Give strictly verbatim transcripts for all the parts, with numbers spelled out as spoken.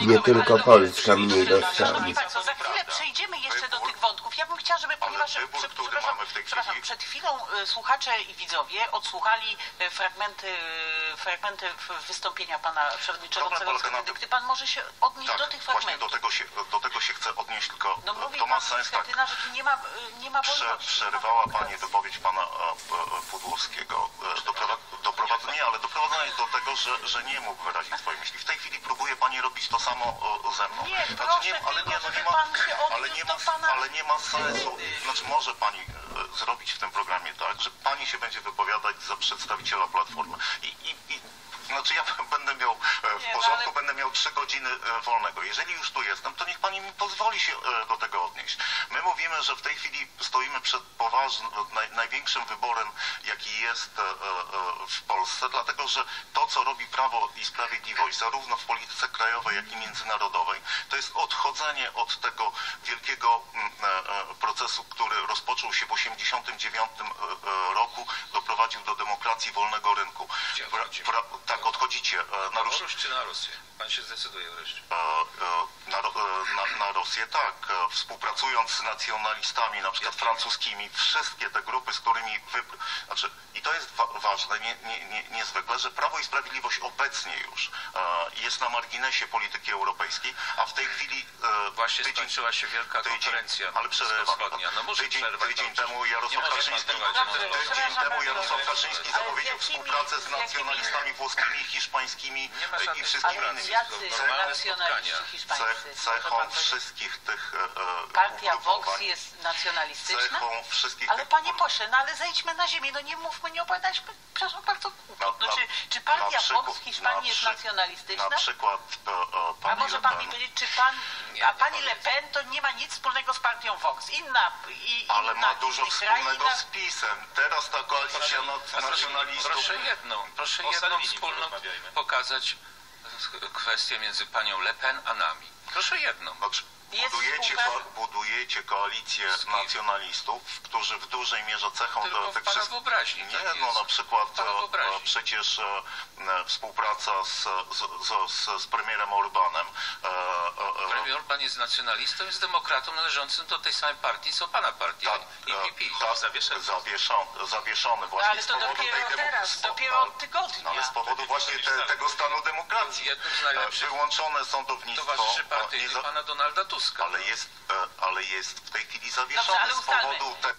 Nie tylko Polska mniej dostanie. Szanowni Państwo, za chwilę przejdziemy jeszcze do tych wątków. Ja bym chciała, żeby, ponieważ wybór, prze, który przepraszam, mamy w tej przepraszam, chwili... przed chwilą y, słuchacze i widzowie odsłuchali y, fragmenty, y, fragmenty wystąpienia pana przewodniczącego Schetyny. Gdy pan może się odnieść tak, do tych właśnie fragmentów. do tego się, do tego się chcę odnieść, tylko no mówi to ma pan sens Schetyna, tak. że tu nie ma, nie ma Prze, wolności. przerwała pani wypowiedź pana e, e, Pudłowskiego. E, doprowa, doprowadza, nie, ale doprowadzenie do tego, że, że nie mógł wyrazić swojej myśli. W tej chwili próbuje pani robić to samo e, ze mną. Nie, znaczy, proszę nie, ale tylko, nie, no, nie żeby ma, pan się ale nie ma, odniósł do pana... ale nie ma sensu. Znaczy może pani e, zrobić w tym programie tak, że pani się będzie wypowiadać za przedstawiciela Platformy. I, i, i Znaczy ja będę miał w nie, porządku, ale... będę miał trzy godziny wolnego. Jeżeli już tu jestem, to niech pani mi pozwoli się do tego odnieść. My mówimy, że w tej chwili stoimy przed poważnym, naj, największym wyborem, jaki jest w Polsce, dlatego że to, co robi Prawo i Sprawiedliwość, zarówno w polityce krajowej, jak i międzynarodowej, to jest odchodzenie od tego wielkiego procesu, który rozpoczął się w osiemdziesiątym dziewiątym roku, doprowadził do demokracji wolnego rynku. Pra, pra, tak, odchodzicie. Na Rosję czy na Rosję? Pan się zdecyduje wreszcie. Na, na, na Rosję, tak. Współpracując z nacjonalistami, na przykład francuskimi, wszystkie te grupy, z którymi wy... Znaczy, i to jest wa ważne, nie, nie, nie, niezwykle, że Prawo i Sprawiedliwość obecnie już jest na marginesie polityki europejskiej, a w tej chwili... Właśnie tydzień, skończyła się wielka tydzień, konferencja ale przerywam. No może tydzień, przerwać, tydzień temu Jarosław Kaczyński, tydzień temu Jarosław Kaczyński zapowiedział współpracę z nacjonalistami włoskimi, hiszpańskimi i wszystkimi innymi. Cechą wszystkich tych Partia Vox jest nacjonalistyczna? Ale panie pośle, no ale zejdźmy na ziemię, no nie mówmy, nie opowiadaliśmy, przepraszam bardzo głupot. No, czy, czy partia Vox w Hiszpanii jest nacjonalistyczna? Na przykład e, A może pan mi powiedzieć, czy pan, a pani Le Pen to nie ma nic wspólnego z partią Vox? Inna i Ale inna, ma dużo wspólnego z PiS-em. Teraz ta koalicja nacjonalistów... Proszę jedną, proszę jedną wspólną pokazać kwestię między panią Le Pen a nami. Proszę jedną. Budujecie, ko budujecie koalicję nacjonalistów, którzy w dużej mierze cechą Tylko do tych wszystkich... wyobraźni. Nie, tak no na przykład e, przecież e, współpraca z, z, z, z premierem Orbanem. E, e, Premier Orban jest nacjonalistą, jest demokratą należącym do tej samej partii, co pana partia. Tak, I P P. Tak, zawieszony, zawieszony, zawieszony właśnie ale to z powodu dopiero tej teraz, dopiero od tygodnia. Ale z powodu właśnie te, tego stanu demokracji. Wyłączone sądownictwo. Towarzyszy partyjny pana Donalda Tuska. Ale jest, ale jest w tej chwili zawieszony Dobrze, z powodu te...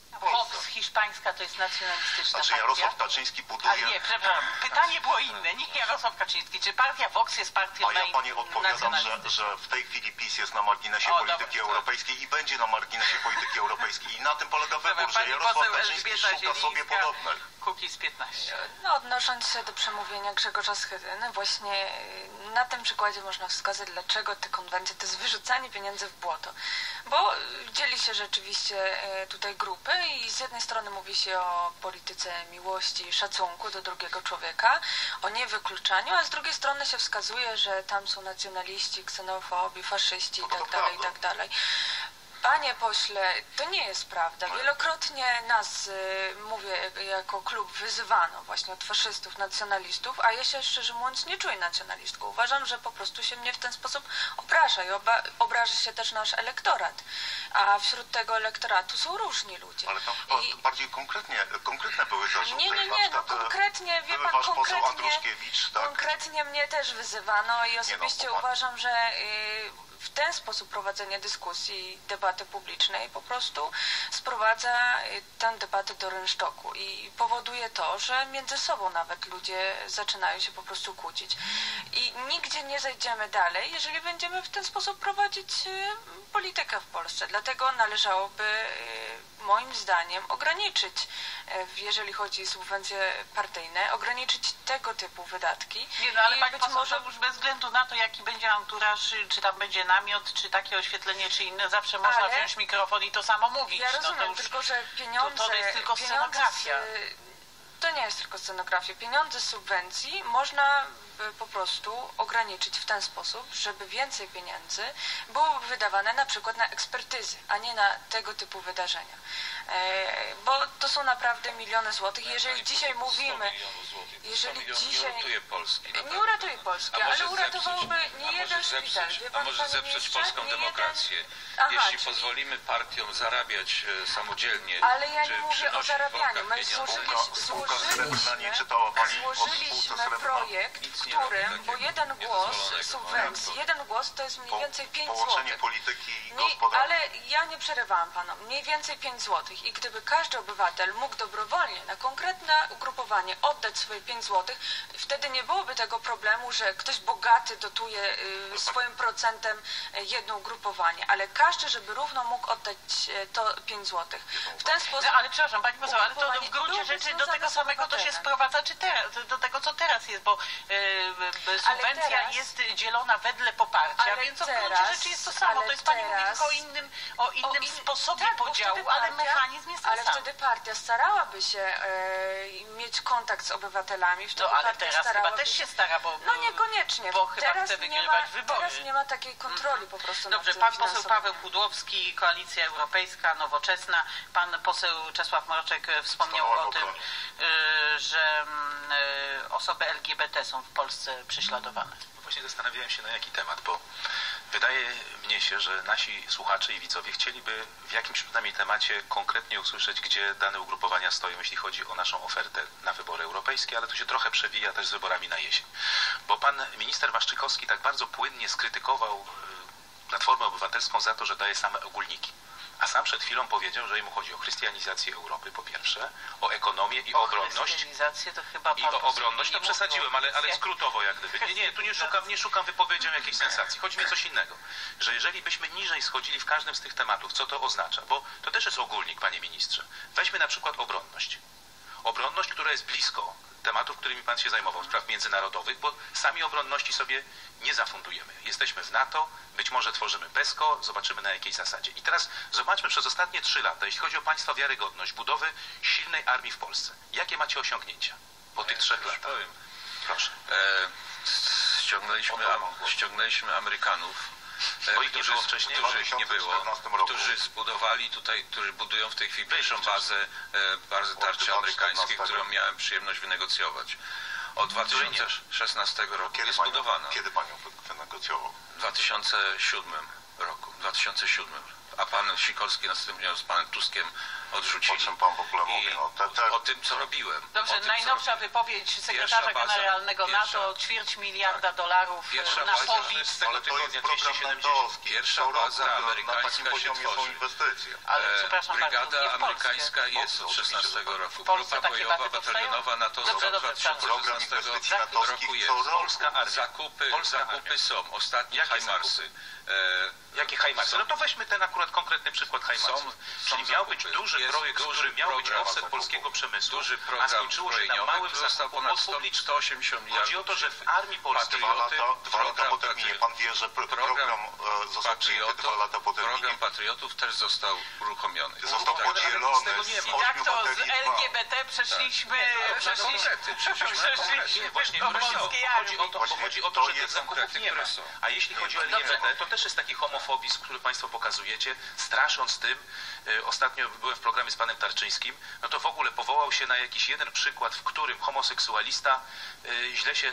Vox hiszpańska to jest nacjonalistyczna Znaczy partia? Jarosław Kaczyński buduje... Ale nie, przepraszam, pytanie było inne, nie Jarosław Kaczyński. Czy partia Vox jest partią A ja pani odpowiadam, że, że w tej chwili PiS jest na marginesie o, polityki dobra, europejskiej tak. i będzie na marginesie polityki europejskiej. I na tym polega wybór, że Jarosław Kaczyński szuka sobie podobnych. Kukiz piętnaście. No, odnosząc się do przemówienia Grzegorza Schetyny, właśnie na tym przykładzie można wskazać, dlaczego te konwencje to jest wyrzucanie pieniędzy w błoto. Bo dzieli się rzeczywiście tutaj grupy i z jednej strony mówi się o polityce miłości i szacunku do drugiego człowieka, o niewykluczaniu, a z drugiej strony się wskazuje, że tam są nacjonaliści, ksenofobi, faszyści i tak dalej, i tak dalej. Panie pośle, to nie jest prawda. Wielokrotnie nas, y, mówię, jako klub wyzywano właśnie od faszystów, nacjonalistów, a ja się szczerze mówiąc nie czuję nacjonalistką. Uważam, że po prostu się mnie w ten sposób obraża i oba, obraży się też nasz elektorat. A wśród tego elektoratu są różni ludzie. Ale tam chyba I... bardziej konkretnie, konkretne były zarzuty. Nie, nie, nie, no konkretnie, wie pan, konkretnie, tak? konkretnie mnie też wyzywano i osobiście nie, no, uważam, że y, w ten sposób prowadzenie dyskusji, debaty publicznej po prostu sprowadza tę debatę do rynsztoku i powoduje to, że między sobą nawet ludzie zaczynają się po prostu kłócić. I nigdzie nie zejdziemy dalej, jeżeli będziemy w ten sposób prowadzić politykę w Polsce. Dlatego należałoby moim zdaniem ograniczyć, jeżeli chodzi o subwencje partyjne, ograniczyć tego typu wydatki. Nie, no ale pani poseł, może już bez względu na to, jaki będzie anturaż, czy tam będzie namiot, czy takie oświetlenie, czy inne, zawsze można ale wziąć mikrofon i to samo mówić. Ja rozumiem, no to już, tylko że pieniądze... To, to jest tylko scenografia. To nie jest tylko scenografia. Pieniądze z subwencji można po prostu ograniczyć w ten sposób, żeby więcej pieniędzy było wydawane na przykład na ekspertyzy, a nie na tego typu wydarzenia. Bo to są naprawdę miliony złotych. Jeżeli dzisiaj mówimy, jeżeli dzisiaj... Nie uratuje Polski. Nie uratuje Polski, ale uratowałby nie jeden szpital. A może zepsuć polską demokrację. Jeśli pozwolimy partiom zarabiać samodzielnie, ale ja nie mówię o zarabianiu. My złożyliśmy, złożyliśmy projekt, w którym, bo jeden głos subwencji, jeden głos to jest mniej więcej pięć złotych. Ale ja nie przerywałam panom. Mniej więcej pięć złotych. I gdyby każdy obywatel mógł dobrowolnie na konkretne ugrupowanie oddać swoje pięć złotych, wtedy nie byłoby tego problemu, że ktoś bogaty dotuje y, swoim procentem jedno ugrupowanie, ale każdy, żeby równo mógł oddać to pięć złotych. W ten sposób... No, ale przepraszam, pani poseł, ale to w gruncie rzeczy do tego samego to się sprowadza, czy teraz, do tego, co teraz jest, bo y, subwencja teraz, jest dzielona wedle poparcia, więc w gruncie rzeczy jest to samo. To jest pani mówi tylko o innym, o innym o in... sposobie tak, podziału, partia, ale mechanizm jest ten ale sam. wtedy partia starałaby się e, mieć kontakt z obywatelami. Wtedy no ale partia teraz chyba też się stara, bo... No niekoniecznie. Bo chyba teraz chce wygrywać nie ma, wybory. Teraz nie ma takiej kontroli mm. po prostu. Dobrze, pan poseł Paweł Pudłowski, Koalicja Europejska, Nowoczesna. Pan poseł Czesław Mroczek wspomniał o tym, y, że y, osoby L G B T są w Polsce prześladowane. Właśnie zastanawiałem się, na jaki temat, bo wydaje mnie się, że nasi słuchacze i widzowie chcieliby w jakimś przynajmniej temacie konkretnie usłyszeć, gdzie dane ugrupowania stoją, jeśli chodzi o naszą ofertę na wybory europejskie, ale to się trochę przewija też z wyborami na jesień. Bo pan minister Waszczykowski tak bardzo płynnie skrytykował Platformę Obywatelską za to, że daje same ogólniki. A sam przed chwilą powiedział, że jemu chodzi o chrystianizację Europy po pierwsze, o ekonomię i o obronność. Chrystianizację to chyba I o obronność, to przesadziłem, ale, ale skrótowo jak gdyby. Nie, nie, tu nie szukam, nie szukam wypowiedzią jakiejś sensacji. Chodzi mi o coś innego. Że jeżeli byśmy niżej schodzili w każdym z tych tematów, co to oznacza? Bo to też jest ogólnik, panie ministrze. Weźmy na przykład obronność. Obronność, która jest blisko tematów, którymi pan się zajmował, spraw międzynarodowych, bo sami obronności sobie nie zafundujemy. Jesteśmy w NATO, być może tworzymy PESCO, zobaczymy na jakiej zasadzie. I teraz zobaczmy przez ostatnie trzy lata, jeśli chodzi o państwa wiarygodność, budowy silnej armii w Polsce. Jakie macie osiągnięcia po tych trzech latach? Powiem. Proszę. E, ściągnęliśmy, am, ściągnęliśmy Amerykanów, Bo ich nie było wcześniej, których nie było, którzy zbudowali tutaj, którzy budują w tej chwili pierwszą bazę, e, bazę tarczy amerykańskiej, którą miałem przyjemność wynegocjować. Od dwa tysiące szesnastego roku jest zbudowana. Kiedy pan ją wynegocjował? W dwa tysiące siódmym roku. W dwa tysiące siódmym. A pan Sikorski następnie z panem Tuskiem odrzucili. O czym pan w ogóle mówi? No, te, te... O tym, co robiłem. Dobrze, tym, najnowsza wypowiedź sekretarza baza, generalnego pierwsza, NATO, ćwierć miliarda tak, dolarów pierwsza na COVID. Z tego tygodnia dwieście siedemdziesiąt. Pierwsza baza amerykańska się tworzy. Ale, przepraszam Brygada bardzo, amerykańska jest od szesnastego roku. Grupa bojowa batalionowa NATO z dwa tysiące szesnastego roku jest. Polska armia. Zakupy, zakupy są. Ostatnie HIMARSy. Jakie HIMARSy? No to weźmy ten akurat konkretny przykład HIMARSów. Czyli miał być duży projekt, który miał być offset polskiego przemysłu, duży a skończyło się na małym zakupu od publicznych. sto osiemdziesiąt miliardów. Chodzi o to, że w armii polskiej dwa lata, dwa lata potem minie. Pan wie, że pro, program został przyjęty dwa lata potem Program Patriotów też został uruchomiony. Został tak, podzielony z I tak to z L G B T przeszliśmy, tak. przeszliśmy, przeszliśmy właśnie, do polskiej armii. Chodzi o to, chodzi o to, że tych zakupów nie ma. A jeśli chodzi o L G B T, to też jest taki homofobizm, który państwo pokazujecie, strasząc tym. Ostatnio byłem w programie z panem Tarczyńskim, no to w ogóle powołał się na jakiś jeden przykład, w którym homoseksualista źle się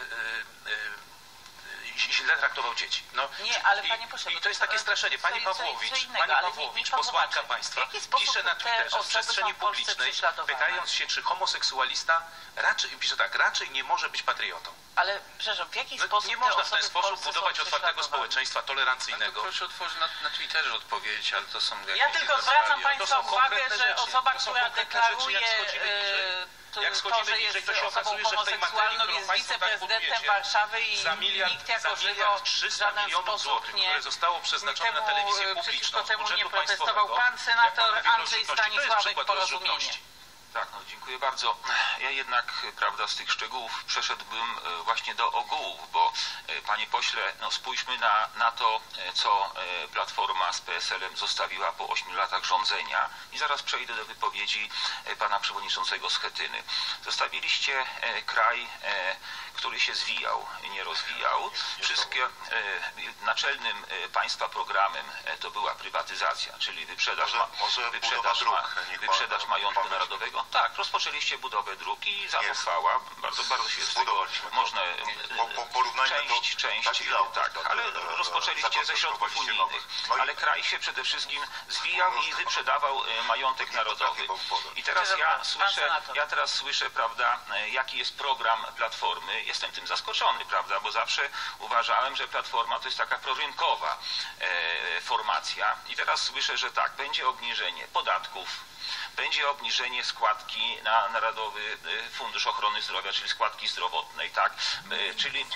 źle traktował dzieci. No, nie, ale panie pośle, i to jest takie straszenie. Pani Pawłowicz, pani Pawłowicz, posłanka państwa, pisze na Twitterze w przestrzeni publicznej, pytając się, czy homoseksualista raczej, pisze tak, raczej nie może być patriotą. Ale, przepraszam, w jaki no, sposób nie można w ten sposób budować otwartego społeczeństwa, tolerancyjnego. Proszę otworzyć na, na Twitterze odpowiedzieć, ale to są jakieś... Ja tylko zwracam państwa uwagę, że rzeczy. osoba, która deklaruje... Jak schodzimy to, że niżej, jest to się okazuje, że w tej materii, którą jest państwo tak wiceprezydentem Warszawy i za miliard, nikt jako za miliard trzysta milionów złotych, które zostało przeznaczone na telewizję publiczną, przeciwko temu nie budżetu protestował pan senator Andrzej Stanisławek, Porozumienie. Tak, no dziękuję bardzo. Ja jednak, prawda, z tych szczegółów przeszedłbym właśnie do ogółów, bo panie pośle, no spójrzmy na, na to, co Platforma z P S L-em zostawiła po ośmiu latach rządzenia i zaraz przejdę do wypowiedzi pana przewodniczącego Schetyny. Zostawiliście kraj, który się zwijał, nie rozwijał. Wszystkie naczelnym państwa programem to była prywatyzacja, czyli wyprzedaż, może, może wyprzedaż, dróg, ma, wyprzedaż majątku narodowego. Tak, rozpoczęliście budowę dróg i za to chwała. Bardzo, bardzo się z tego można po, po część, część, tak, ale rozpoczęliście ze środków unijnych. Ale kraj się przede wszystkim zwijał i wyprzedawał majątek narodowy. I teraz ja słyszę, ja teraz słyszę, prawda, jaki jest program Platformy. Jestem tym zaskoczony, prawda, bo zawsze uważałem, że Platforma to jest taka prorynkowa e, formacja. I teraz słyszę, że tak, będzie obniżenie podatków, będzie obniżenie składki na Narodowy Fundusz Ochrony Zdrowia, czyli składki zdrowotnej, tak? Czyli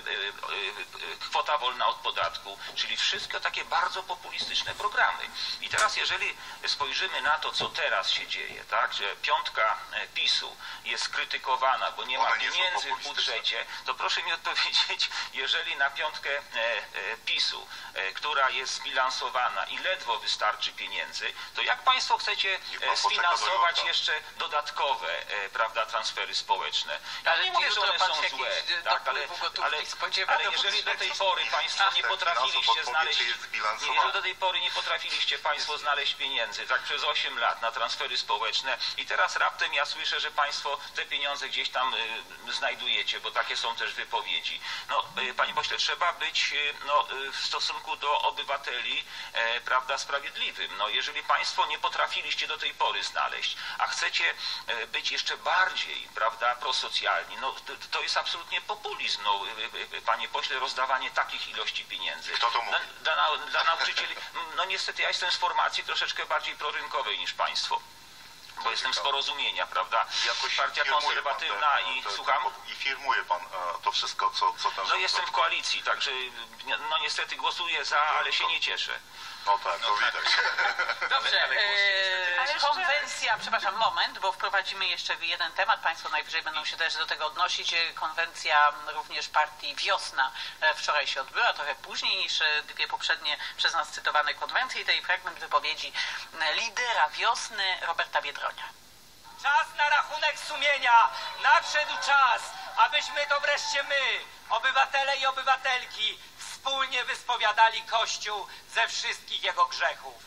kwota wolna od podatku, czyli wszystko takie bardzo populistyczne programy. I teraz jeżeli spojrzymy na to, co teraz się dzieje, tak? Że piątka PiSu jest krytykowana, bo nie ma pieniędzy w budżecie, to proszę mi odpowiedzieć, jeżeli na piątkę PiSu, która jest zbilansowana i ledwo wystarczy pieniędzy, to jak państwo chcecie sfinansować jeszcze dodatkowe, e, prawda, transfery społeczne. Ja ale nie mówię, że one są złe, tak, ale, ale, ale jeżeli do tej pory państwo nie potrafiliście znaleźć, nie, jeżeli do tej pory nie potrafiliście państwo znaleźć pieniędzy, tak przez osiem lat na transfery społeczne i teraz raptem ja słyszę, że państwo te pieniądze gdzieś tam y, znajdujecie, bo takie są też wypowiedzi. No, y, panie pośle, trzeba być y, no, y, w stosunku do obywateli, y, prawda, sprawiedliwym. No, jeżeli państwo nie potrafiliście do tej pory znaleźć, a chcecie być jeszcze bardziej, prawda, prosocjalni, no to, to jest absolutnie populizm, no, panie pośle, rozdawanie takich ilości pieniędzy. Kto to mówi? Dla, dla, dla nauczycieli, no niestety ja jestem z formacji troszeczkę bardziej prorynkowej niż państwo. Bo jestem z Porozumienia, prawda? Jakoś Partia konserwatywna ten, i te, słucham? I firmuje pan to wszystko, co, co ten... No jestem w koalicji, także no niestety głosuję za, ale się nie cieszę. No tak, to widać. Dobrze, e, konwencja, przepraszam, moment, bo wprowadzimy jeszcze jeden temat, państwo najwyżej będą się też do tego odnosić. Konwencja również partii Wiosna wczoraj się odbyła, trochę później niż dwie poprzednie przez nas cytowane konwencje i tej fragment wypowiedzi lidera Wiosny Roberta Biedronia. Czas na rachunek sumienia, nadszedł czas, abyśmy to wreszcie my, obywatele i obywatelki, wspólnie wyspowiadali Kościół ze wszystkich jego grzechów.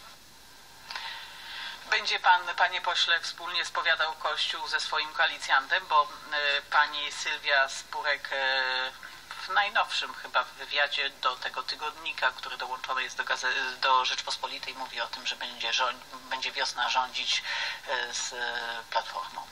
Będzie pan, panie pośle, wspólnie spowiadał Kościół ze swoim koalicjantem, bo y, pani Sylwia Spurek y, w najnowszym chyba wywiadzie do tego tygodnika, który dołączony jest do, gaze- do Rzeczpospolitej, mówi o tym, że będzie, rząd- będzie Wiosna rządzić y, z y, Platformą.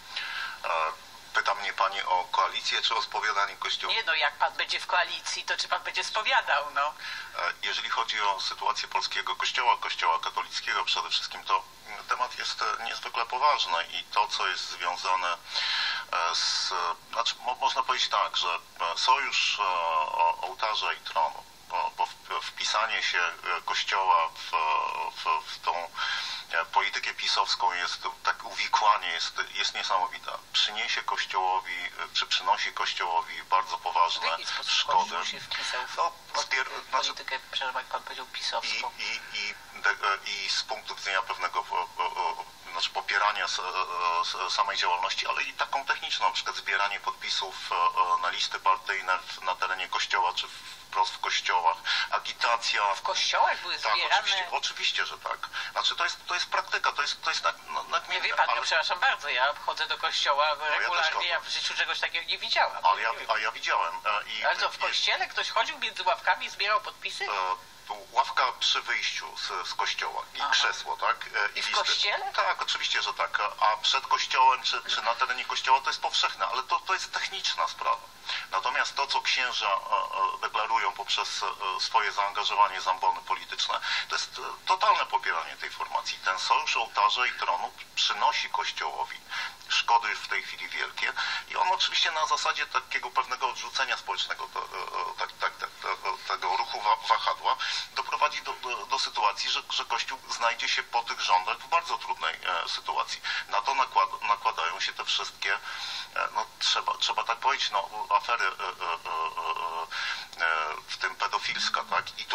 Pyta mnie pani o koalicję, czy o spowiadanie Kościoła? Nie, no jak pan będzie w koalicji, to czy pan będzie spowiadał, no? Jeżeli chodzi o sytuację polskiego Kościoła, Kościoła katolickiego przede wszystkim, to temat jest niezwykle poważny i to, co jest związane z... Znaczy, mo- można powiedzieć tak, że sojusz ołtarza i tronu, bo wpisanie się Kościoła w, w, w tą politykę pisowską jest, tak uwikłanie jest, jest niesamowite. Przyniesie Kościołowi, czy przynosi Kościołowi bardzo poważne szkody. Kościół się wpisał w, no, zbier, w politykę, znaczy, jak pan powiedział, pisowską. I, i, i, i z punktu widzenia pewnego znaczy popierania samej działalności, ale i taką techniczną, na przykład zbieranie podpisów na listy partyjne na terenie Kościoła, czy wprost w kościołach, agitacja. W kościołach były tak, zbierane... Oczywiście, oczywiście, że tak. Znaczy to jest, to jest praktyka, to jest, to jest tak, no, nie wie pan, ale... ja przepraszam bardzo, ja chodzę do kościoła regularnie, no ja, ja w życiu czegoś takiego nie widziałam. Ale ja, a ja widziałem. I, ale co, w kościele ktoś chodził między ławkami i zbierał podpisy? E, ławka przy wyjściu z, z kościoła i Aha. krzesło, tak? I, I w kościele? Tak, oczywiście, że tak. A przed kościołem, czy, czy na terenie kościoła to jest powszechne, ale to, to jest techniczna sprawa. Natomiast to, co księża deklarują poprzez swoje zaangażowanie, zambony polityczne, to jest totalne popieranie tej formacji. Ten sojusz ołtarza i tronu przynosi Kościołowi szkody już w tej chwili wielkie i on oczywiście na zasadzie takiego pewnego odrzucenia społecznego to, tak, tak, tak, tego ruchu wahadła doprowadzi do, do, do sytuacji, że, że Kościół znajdzie się po tych rządach w bardzo trudnej e, sytuacji. Na to nakład, nakładają się te wszystkie, e, no trzeba, trzeba tak powiedzieć, no afery e, e, e, e, w tym pedofilska, tak? I tutaj wyja,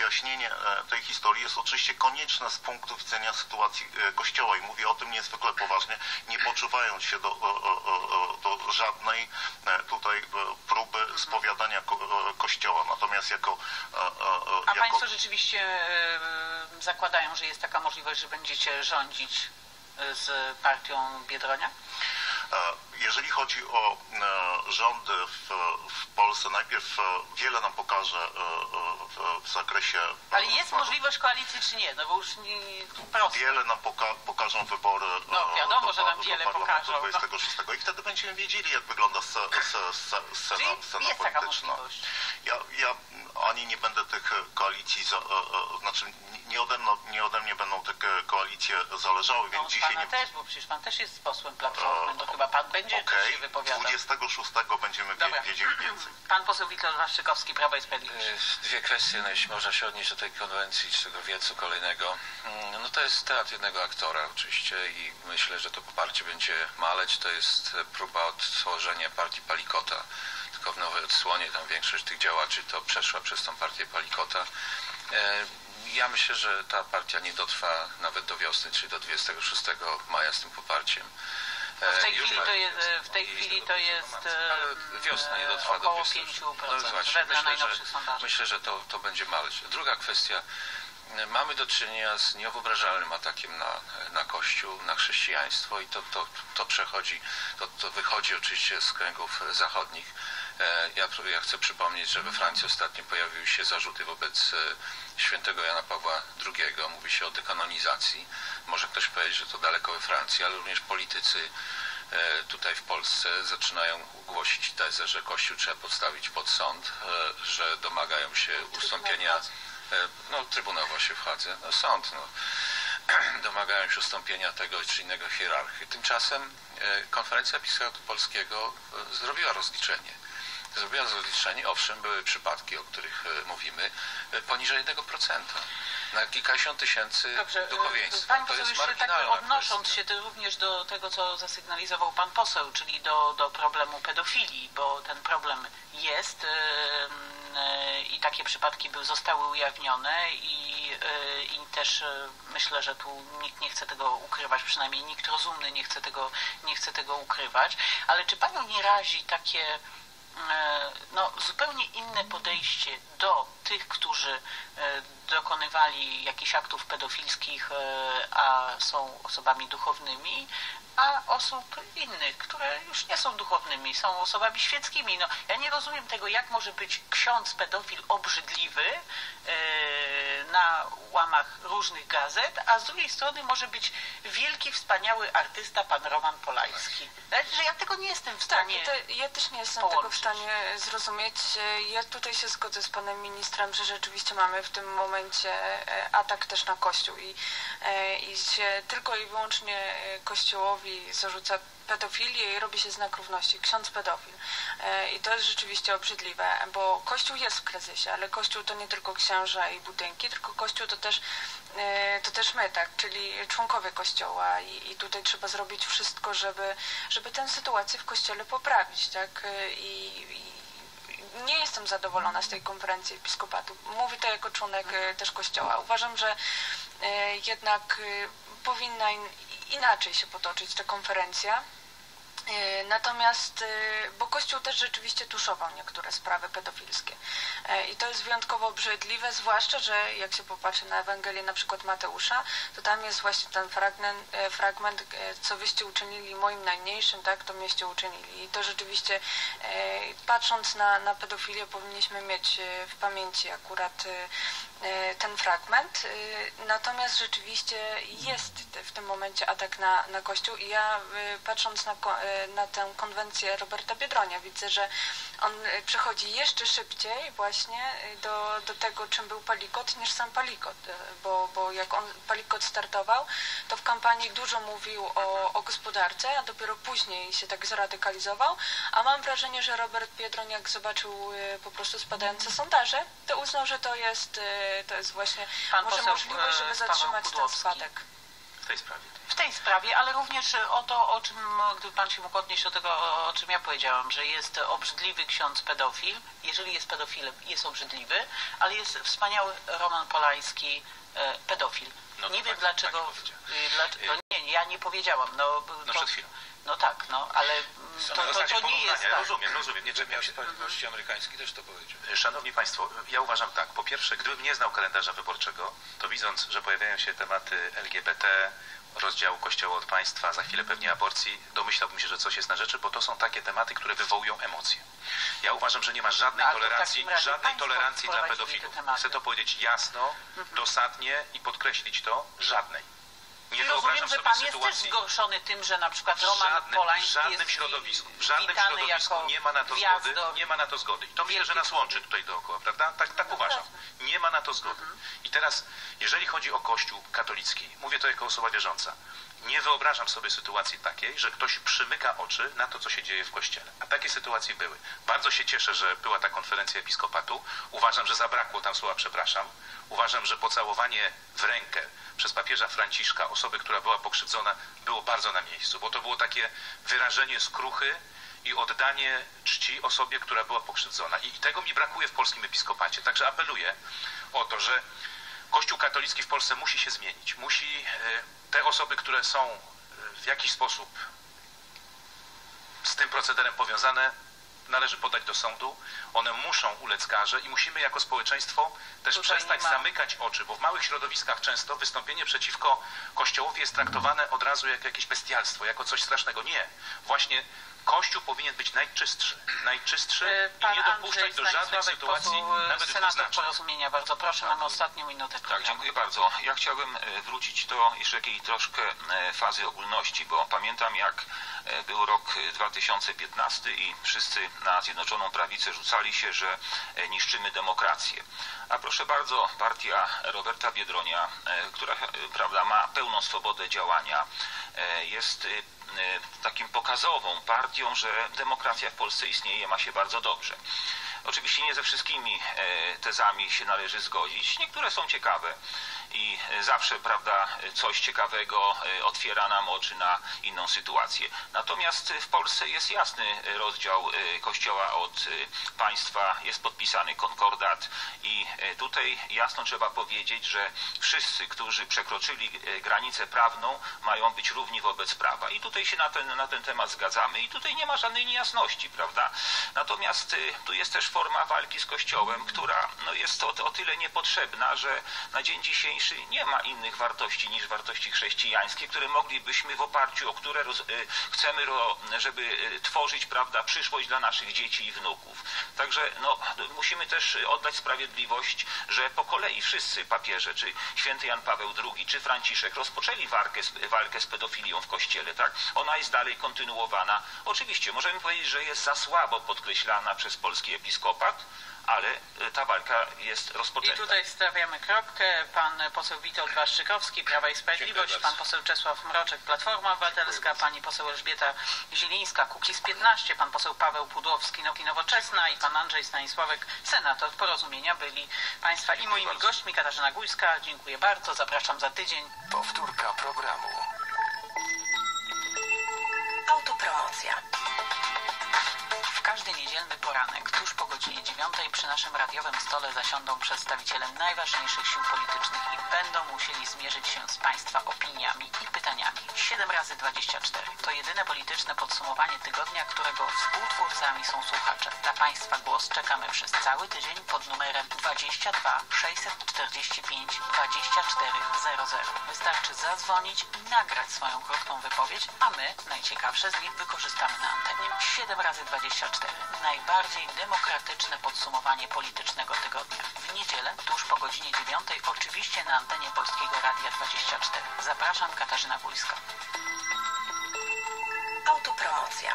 wyjaśnienie tej historii jest oczywiście konieczne z punktu widzenia sytuacji Kościoła i mówię o tym niezwykle poważnie, nie poczuwając się do, do żadnej tutaj próby spowiadania Kościoła. Natomiast jako... A jako... Państwo rzeczywiście zakładają, że jest taka możliwość, że będziecie rządzić z partią Biedronia? Jeżeli chodzi o rządy w, w Polsce, najpierw wiele nam pokaże w, w zakresie... Ale jest możliwość koalicji czy nie? No bo już nie prosto. Wiele nam poka pokażą wybory no, wiadomo, do, że nam wiele do Parlamentu pokażą, dwudziestego szóstego i wtedy będziemy wiedzieli, jak wygląda scena, scena, scena jest taka możliwość. Ja, ja ani nie będę tych koalicji, za, znaczy nie ode, mną, nie ode mnie będą te koalicje zależały, więc no, dzisiaj pana nie... też, bo przecież pan też jest posłem Platformy, to chyba pan będzie okay. się wypowiadał. dwudziestego szóstego będziemy Dobra. wiedzieli więcej. Pan poseł Witold Waszczykowski, Prawo i Sprawiedliwość. Dwie kwestie, no jeśli można się odnieść do tej konwencji, czy tego wiecu kolejnego. No to jest teatr jednego aktora oczywiście i myślę, że to poparcie będzie maleć. To jest próba odtworzenia partii Palikota. Tylko w nowej odsłonie tam większość tych działaczy to przeszła przez tą partię Palikota. Ja myślę, że ta partia nie dotrwa nawet do wiosny, czyli do dwudziestego szóstego maja z tym poparciem. No w tej chwili to jest, w tej chwili to jest ale wiosna nie dotrwa około do pięciu procent no właśnie, wedle myślę, najnowszych że, sondaży. Myślę, że to, to będzie maleć. Druga kwestia. Mamy do czynienia z niewyobrażalnym atakiem na, na Kościół, na chrześcijaństwo i to, to, to przechodzi, to, to wychodzi oczywiście z kręgów zachodnich. Ja, ja chcę przypomnieć, że we Francji ostatnio pojawiły się zarzuty wobec świętego Jana Pawła drugiego. Mówi się o dekanonizacji. Może ktoś powiedzieć, że to daleko we Francji, ale również politycy tutaj w Polsce zaczynają głosić tezę, że Kościół trzeba podstawić pod sąd, że domagają się ustąpienia... No, Trybunał właśnie w Hadze, no, sąd, no, domagają się ustąpienia tego czy innego hierarchii. Tymczasem Konferencja Episkopatu Polskiego zrobiła rozliczenie. Zrobiła rozliczenie, owszem, były przypadki, o których mówimy, poniżej jednego procenta. Na kilkadziesiąt tysięcy duchowieństwa. Pani poseł, jeszcze tak odnosząc kwestia. się to również do tego, co zasygnalizował pan poseł, czyli do, do problemu pedofilii, bo ten problem jest yy, yy, i takie przypadki by zostały ujawnione i, yy, i też yy, myślę, że tu nikt nie chce tego ukrywać, przynajmniej nikt rozumny nie chce tego, nie chce tego ukrywać, ale czy panią nie razi takie no, zupełnie inne podejście do tych, którzy dokonywali jakichś aktów pedofilskich, a są osobami duchownymi, a osób innych, które już nie są duchownymi, są osobami świeckimi. No, ja nie rozumiem tego, jak może być ksiądz pedofil obrzydliwy na łamach różnych gazet, a z drugiej strony może być wielki, wspaniały artysta, pan Roman Polański. Że ja tego nie jestem w stanie Tak, to, ja też nie jestem połączyć. tego w stanie zrozumieć. Ja tutaj się zgodzę z panem ministrem, że rzeczywiście mamy w tym momencie atak też na Kościół i, i się tylko i wyłącznie Kościołowi zarzuca pedofilię i robi się znak równości. Ksiądz pedofil. I to jest rzeczywiście obrzydliwe, bo Kościół jest w kryzysie, ale Kościół to nie tylko księża i budynki, tylko Kościół to też, to też my, tak, czyli członkowie Kościoła i, i tutaj trzeba zrobić wszystko, żeby, żeby tę sytuację w Kościele poprawić, tak, i, i nie jestem zadowolona z tej konferencji episkopatu. Mówię to jako członek też Kościoła. Uważam, że jednak powinna inaczej się potoczyć ta konferencja. Natomiast, bo Kościół też rzeczywiście tuszował niektóre sprawy pedofilskie i to jest wyjątkowo obrzydliwe, zwłaszcza, że jak się popatrzy na Ewangelię na przykład Mateusza, to tam jest właśnie ten fragment, fragment co wyście uczynili moim najmniejszym, tak, to mieście uczynili. I to rzeczywiście, patrząc na, na pedofilię, powinniśmy mieć w pamięci akurat ten fragment. Natomiast rzeczywiście jest w tym momencie atak na, na Kościół i ja patrząc na, na tę konwencję Roberta Biedronia widzę, że on przechodzi jeszcze szybciej właśnie do, do tego, czym był Palikot, niż sam Palikot, bo, bo jak on Palikot startował, to w kampanii dużo mówił o, o gospodarce, a dopiero później się tak zradykalizował, a mam wrażenie, że Robert Biedroń jak zobaczył po prostu spadające sondaże, to uznał, że to jest to jest właśnie Pan może poseł, możliwość, żeby zatrzymać ten spadek. tej sprawie. W tej sprawie, ale również o to, o czym, gdyby pan się mógł odnieść do tego, o czym ja powiedziałam, że jest obrzydliwy ksiądz pedofil. Jeżeli jest pedofilem, jest obrzydliwy, ale jest wspaniały Roman Polański e, pedofil. No nie wiem tak, dlaczego, dlaczego no nie, ja nie powiedziałam. No, no to, przed chwilą. No tak, no, ale to, to, to, to nie jest tak. Rozumiem, rozumiem, nie czepiam się. Sprawiedliwości amerykański też to powiedział. Szanowni Państwo, ja uważam tak. Po pierwsze, gdybym nie znał kalendarza wyborczego, to widząc, że pojawiają się tematy L G B T, rozdziału Kościoła od państwa, za chwilę pewnie aborcji, domyślałbym się, że coś jest na rzeczy, bo to są takie tematy, które wywołują emocje. Ja uważam, że nie ma żadnej A, tolerancji, żadnej tolerancji dla pedofilów. Chcę to powiedzieć jasno, mhm. dosadnie i podkreślić to, żadnej. Nie I rozumiem, że pan jest sytuacji. też zgorszony tym, że na przykład W Roman żadnym, Polański w żadnym jest środowisku, w żadnym witany środowisku jako nie ma na to zgody, nie ma na to zgody. I to myślę, że nas łączy tutaj dookoła, prawda? Tak, tak uważam. Nie ma na to zgody. I teraz, jeżeli chodzi o Kościół katolicki, mówię to jako osoba wierząca, nie wyobrażam sobie sytuacji takiej, że ktoś przymyka oczy na to, co się dzieje w Kościele. A takie sytuacje były. Bardzo się cieszę, że była ta konferencja episkopatu. Uważam, że zabrakło tam słowa przepraszam. Uważam, że pocałowanie w rękę przez papieża Franciszka osoby, która była pokrzywdzona, było bardzo na miejscu, bo to było takie wyrażenie skruchy i oddanie czci osobie, która była pokrzywdzona. I tego mi brakuje w polskim episkopacie. Także apeluję o to, że Kościół katolicki w Polsce musi się zmienić. Musi te osoby, które są w jakiś sposób z tym procederem powiązane, należy podać do sądu. One muszą ulec karze i musimy jako społeczeństwo też Tutaj przestać zamykać oczy, bo w małych środowiskach często wystąpienie przeciwko Kościołowi jest traktowane od razu jako jakieś bestialstwo, jako coś strasznego. Nie. Właśnie Kościół powinien być najczystszy, najczystszy Pan i nie dopuszczać Andrzej do żadnych Stanisławek, sytuacji, poseł, nawet senator dwuznacznych. Porozumienia. Bardzo proszę, mamy ostatnią minutę. Tak, dziękuję bardzo. Ja chciałbym e, wrócić do jeszcze jakiej troszkę e, fazy ogólności, bo pamiętam, jak e, był rok dwa tysiące piętnasty i wszyscy na Zjednoczoną Prawicę rzucali się, że e, niszczymy demokrację. A proszę bardzo, partia Roberta Biedronia, e, która e, prawda, ma pełną swobodę działania, e, jest e, takim pokazową partią, że demokracja w Polsce istnieje, ma się bardzo dobrze. Oczywiście nie ze wszystkimi tezami się należy zgodzić. Niektóre są ciekawe i zawsze, prawda, coś ciekawego otwiera nam oczy na inną sytuację. Natomiast w Polsce jest jasny rozdział Kościoła od państwa, jest podpisany konkordat i tutaj jasno trzeba powiedzieć, że wszyscy, którzy przekroczyli granicę prawną, mają być równi wobec prawa. I tutaj się na ten, na ten temat zgadzamy i tutaj nie ma żadnej niejasności, prawda? Natomiast tu jest też forma walki z Kościołem, która no, jest o, o tyle niepotrzebna, że na dzień dzisiejszy nie ma innych wartości niż wartości chrześcijańskie, które moglibyśmy w oparciu o które roz, chcemy, żeby tworzyć, prawda, przyszłość dla naszych dzieci i wnuków. Także no, musimy też oddać sprawiedliwość, że po kolei wszyscy papieże, czy święty Jan Paweł drugi, czy Franciszek rozpoczęli walkę z, walkę z pedofilią w Kościele, tak? Ona jest dalej kontynuowana. Oczywiście możemy powiedzieć, że jest za słabo podkreślana przez polski episkopat, ale ta walka jest rozpoczęta. I tutaj stawiamy kropkę. Pan poseł Witold Waszczykowski, Prawa i Sprawiedliwość, pan poseł Czesław Mroczek, Platforma Obywatelska, pani poseł Elżbieta Zielińska, Kukiz piętnaście, pan poseł Paweł Pudłowski, Nowi Nowoczesna i pan Andrzej Stanisławek, senator Porozumienia, byli państwa i moimi gośćmi. Katarzyna Gujska, dziękuję bardzo, zapraszam za tydzień. Powtórka programu. Autopromocja. W każdy niedzielny poranek, tuż po godzinie dziewiątej, przy naszym radiowym stole zasiądą przedstawiciele najważniejszych sił politycznych i będą musieli zmierzyć się z Państwa opiniami i pytaniami. siedem razy dwadzieścia cztery to jedyne polityczne podsumowanie tygodnia, którego współtwórcami są słuchacze. Na Państwa głos czekamy przez cały tydzień pod numerem dwadzieścia dwa sześćset czterdzieści pięć dwadzieścia cztery zero zero. Wystarczy zadzwonić i nagrać swoją krótką wypowiedź, a my najciekawsze z nich wykorzystamy na antenie. siedem razy dwadzieścia cztery. Najbardziej demokratyczne podsumowanie politycznego tygodnia. W niedzielę, tuż po godzinie dziewiątej, oczywiście na antenie Polskiego Radia dwadzieścia cztery. Zapraszam, Katarzyna Gujska. Autopromocja.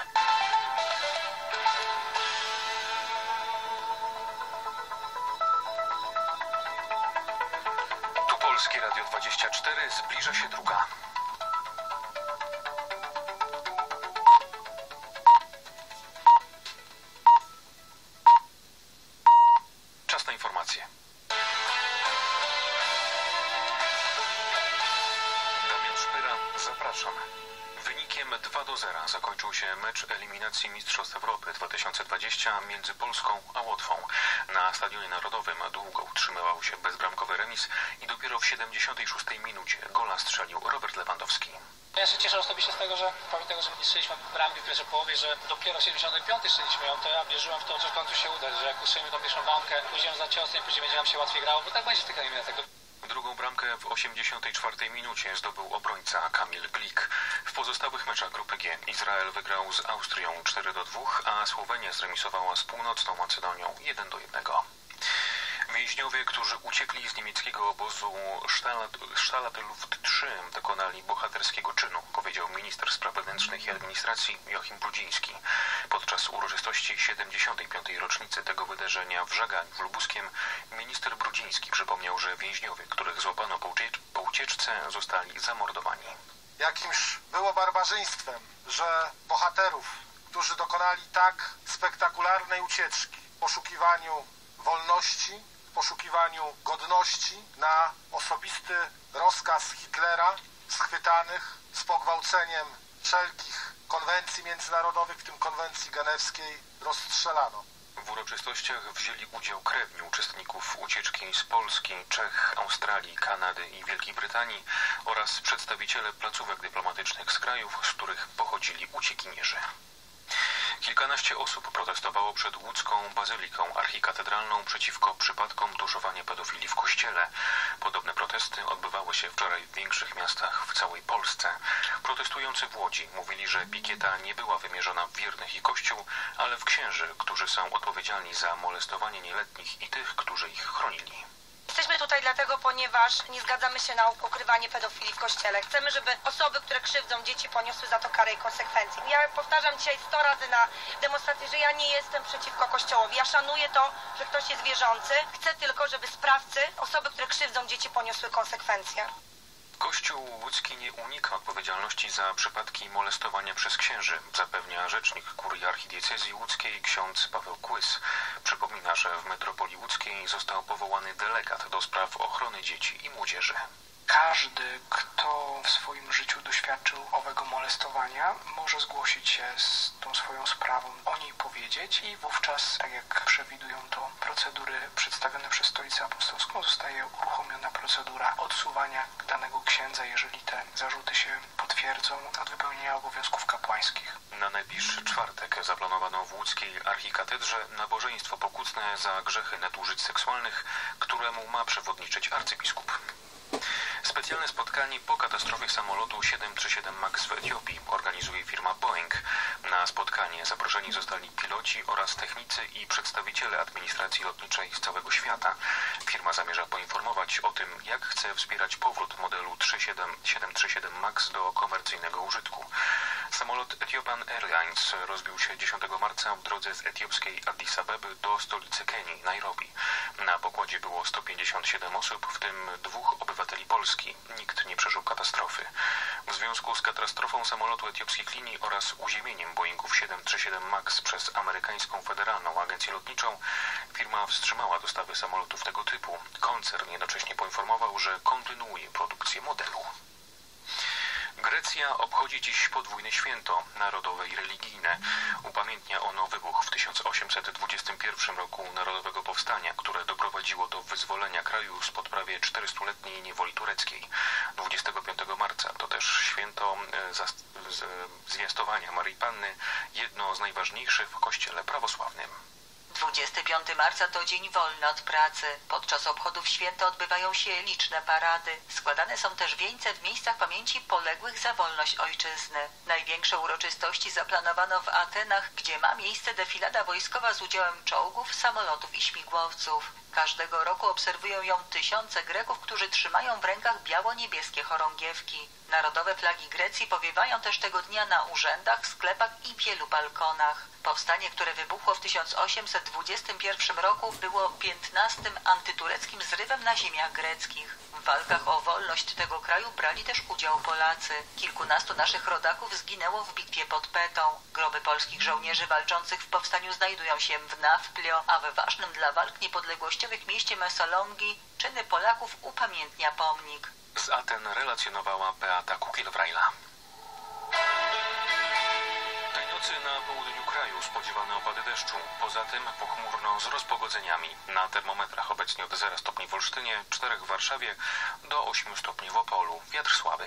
Tu Polskie Radio dwadzieścia cztery, zbliża się druga. Czas na informacje. Damian Szpyra Zapraszam. Wynikiem dwa do zera zakończył się mecz eliminacji Mistrzostw Europy dwa tysiące dwadzieścia między Polską a Łotwą. Na Stadionie Narodowym długo utrzymywał się bezbramkowy remis i dopiero w siedemdziesiątej szóstej minucie gola strzelił Robert Lewandowski. Ja się cieszę osobiście z tego, że pomimo tego, że nie strzeliśmy bramki w pierwszej połowie, że dopiero w siedemdziesiątej piątej strzeliśmy ją, to ja wierzyłem w to, że w końcu się uda, że jak ustrzelimy tą pierwszą bramkę, pójdziemy za ciosem i później będzie nam się łatwiej grało, bo tak będzie w tych eliminacjach. Drugą bramkę w osiemdziesiątej czwartej minucie zdobył obrońca Kamil Glik. W pozostałych meczach grupy G Izrael wygrał z Austrią cztery do dwóch, a Słowenia zremisowała z Północną Macedonią jeden do jednego. Więźniowie, którzy uciekli z niemieckiego obozu Stalat Luft trzy, dokonali bohaterskiego czynu, powiedział minister spraw wewnętrznych i administracji Joachim Brudziński. Podczas uroczystości siedemdziesiątej piątej rocznicy tego wydarzenia w Żaganiu Lubuskiem minister Brudziński przypomniał, że więźniowie, których złapano po, uciecz po ucieczce, zostali zamordowani. Jakimż było barbarzyństwem, że bohaterów, którzy dokonali tak spektakularnej ucieczki w poszukiwaniu wolności, w poszukiwaniu godności, na osobisty rozkaz Hitlera, schwytanych z pogwałceniem wszelkich konwencji międzynarodowych, w tym konwencji genewskiej, rozstrzelano. W uroczystościach wzięli udział krewni uczestników ucieczki z Polski, Czech, Australii, Kanady i Wielkiej Brytanii oraz przedstawiciele placówek dyplomatycznych z krajów, z których pochodzili uciekinierzy. Kilkanaście osób protestowało przed łódzką bazyliką archikatedralną przeciwko przypadkom tuszowania pedofilii w kościele. Podobne protesty odbywały się wczoraj w większych miastach w całej Polsce. Protestujący w Łodzi mówili, że pikieta nie była wymierzona w wiernych i kościół, ale w księży, którzy są odpowiedzialni za molestowanie nieletnich i tych, którzy ich chronili. Jesteśmy tutaj dlatego, ponieważ nie zgadzamy się na ukrywanie pedofilii w kościele. Chcemy, żeby osoby, które krzywdzą dzieci, poniosły za to karę i konsekwencje. Ja powtarzam dzisiaj sto razy na demonstracji, że ja nie jestem przeciwko kościołowi. Ja szanuję to, że ktoś jest wierzący. Chcę tylko, żeby sprawcy, osoby, które krzywdzą dzieci, poniosły konsekwencje. Kościół łódzki nie unika odpowiedzialności za przypadki molestowania przez księży, zapewnia rzecznik kurii archidiecezji łódzkiej ksiądz Paweł Kłys. Przypomina, że w metropolii łódzkiej został powołany delegat do spraw ochrony dzieci i młodzieży. Każdy, kto w swoim życiu doświadczył owego molestowania, może zgłosić się z tą swoją sprawą, o niej powiedzieć i wówczas, tak jak przewidują to procedury przedstawione przez Stolicę Apostolską, zostaje uruchomiona procedura odsuwania danego księdza, jeżeli te zarzuty się potwierdzą, od wypełnienia obowiązków kapłańskich. Na najbliższy czwartek zaplanowano w łódzkiej archikatedrze nabożeństwo pokutne za grzechy nadużyć seksualnych, któremu ma przewodniczyć arcybiskup. Specjalne spotkanie po katastrofie samolotu siedem trzy siedem MAX w Etiopii organizuje firma Boeing. Na spotkanie zaproszeni zostali piloci oraz technicy i przedstawiciele administracji lotniczej z całego świata. Firma zamierza poinformować o tym, jak chce wspierać powrót modelu siedem trzy siedem MAX do komercyjnego użytku. Samolot Ethiopian Airlines rozbił się dziesiątego marca w drodze z etiopskiej Addis Abeby do stolicy Kenii, Nairobi. Na pokładzie było sto pięćdziesiąt siedem osób, w tym dwóch obywateli Polski. Nikt nie przeżył katastrofy. W związku z katastrofą samolotu etiopskich linii oraz uziemieniem Boeingów siedem trzy siedem MAX przez amerykańską Federalną Agencję Lotniczą firma wstrzymała dostawy samolotów tego typu. Koncern jednocześnie poinformował, że kontynuuje produkcję modelu. Grecja obchodzi dziś podwójne święto narodowe i religijne. Upamiętnia ono wybuch w tysiąc osiemset dwudziestym pierwszym roku Narodowego Powstania, które doprowadziło do wyzwolenia kraju spod prawie czterystuletniej niewoli tureckiej. dwudziestego piątego marca to też święto zwiastowania Maryi Panny, jedno z najważniejszych w Kościele prawosławnym. dwudziestego piątego marca to dzień wolny od pracy. Podczas obchodów święta odbywają się liczne parady. Składane są też wieńce w miejscach pamięci poległych za wolność ojczyzny. Największe uroczystości zaplanowano w Atenach, gdzie ma miejsce defilada wojskowa z udziałem czołgów, samolotów i śmigłowców. Każdego roku obserwują ją tysiące Greków, którzy trzymają w rękach biało-niebieskie chorągiewki. Narodowe flagi Grecji powiewają też tego dnia na urzędach, sklepach i wielu balkonach. Powstanie, które wybuchło w tysiąc osiemset dwudziestym pierwszym roku, było piętnastym antytureckim zrywem na ziemiach greckich. W walkach o wolność tego kraju brali też udział Polacy. Kilkunastu naszych rodaków zginęło w bitwie pod Petą. Groby polskich żołnierzy walczących w powstaniu znajdują się w Nafplio, a w ważnym dla walk niepodległościowych mieście Messolongi czyny Polaków upamiętnia pomnik. Z Aten relacjonowała Beata Kukiel-Wrajla. nocy na południu kraju spodziewane opady deszczu. Poza tym pochmurno z rozpogodzeniami. Na termometrach obecnie od zera stopni w Olsztynie, czterech w Warszawie, do ośmiu stopni w Opolu. Wiatr słaby.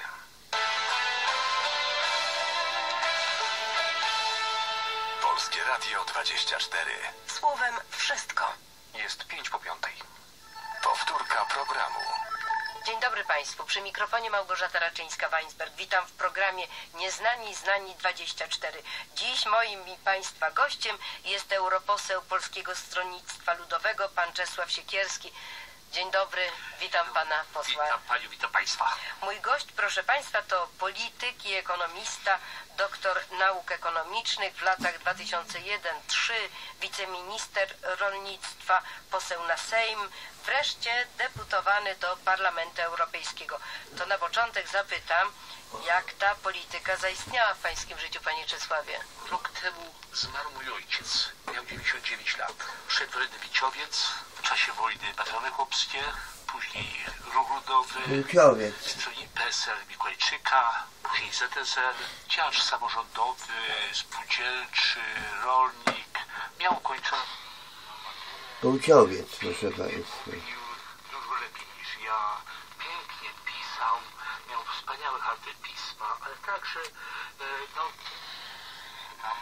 Polskie Radio dwadzieścia cztery. Słowem wszystko. Jest pięć po piątej. Powtórka programu. Dzień dobry Państwu. Przy mikrofonie Małgorzata Raczyńska-Weinsberg. Witam w programie Nieznani Znani dwadzieścia cztery. Dziś moim i Państwa gościem jest europoseł Polskiego Stronnictwa Ludowego, pan Czesław Siekierski. Dzień dobry, witam pana posła. Witam panią, witam państwa. Mój gość, proszę państwa, to polityk i ekonomista, doktor nauk ekonomicznych, w latach dwa tysiące jeden do dwa tysiące trzeciego wiceminister rolnictwa, poseł na Sejm, wreszcie deputowany do Parlamentu Europejskiego. To na początek zapytam, jak ta polityka zaistniała w pańskim życiu, panie Czesławie? Rok temu zmarł mój ojciec. Miał dziewięćdziesiąt dziewięć lat. Przedwojenny Wiciowiec, w czasie wojny bataliony chłopskie, później ruch ludowy, stronie P S L Mikołajczyka, później Z S L, działacz samorządowy, spółdzielczy, rolnik. Miał ukończony... Płciowiec, proszę państwa. Dużo lepiej niż ja. Pięknie pisał. Miał wspaniałe karty pisma, ale także no, tam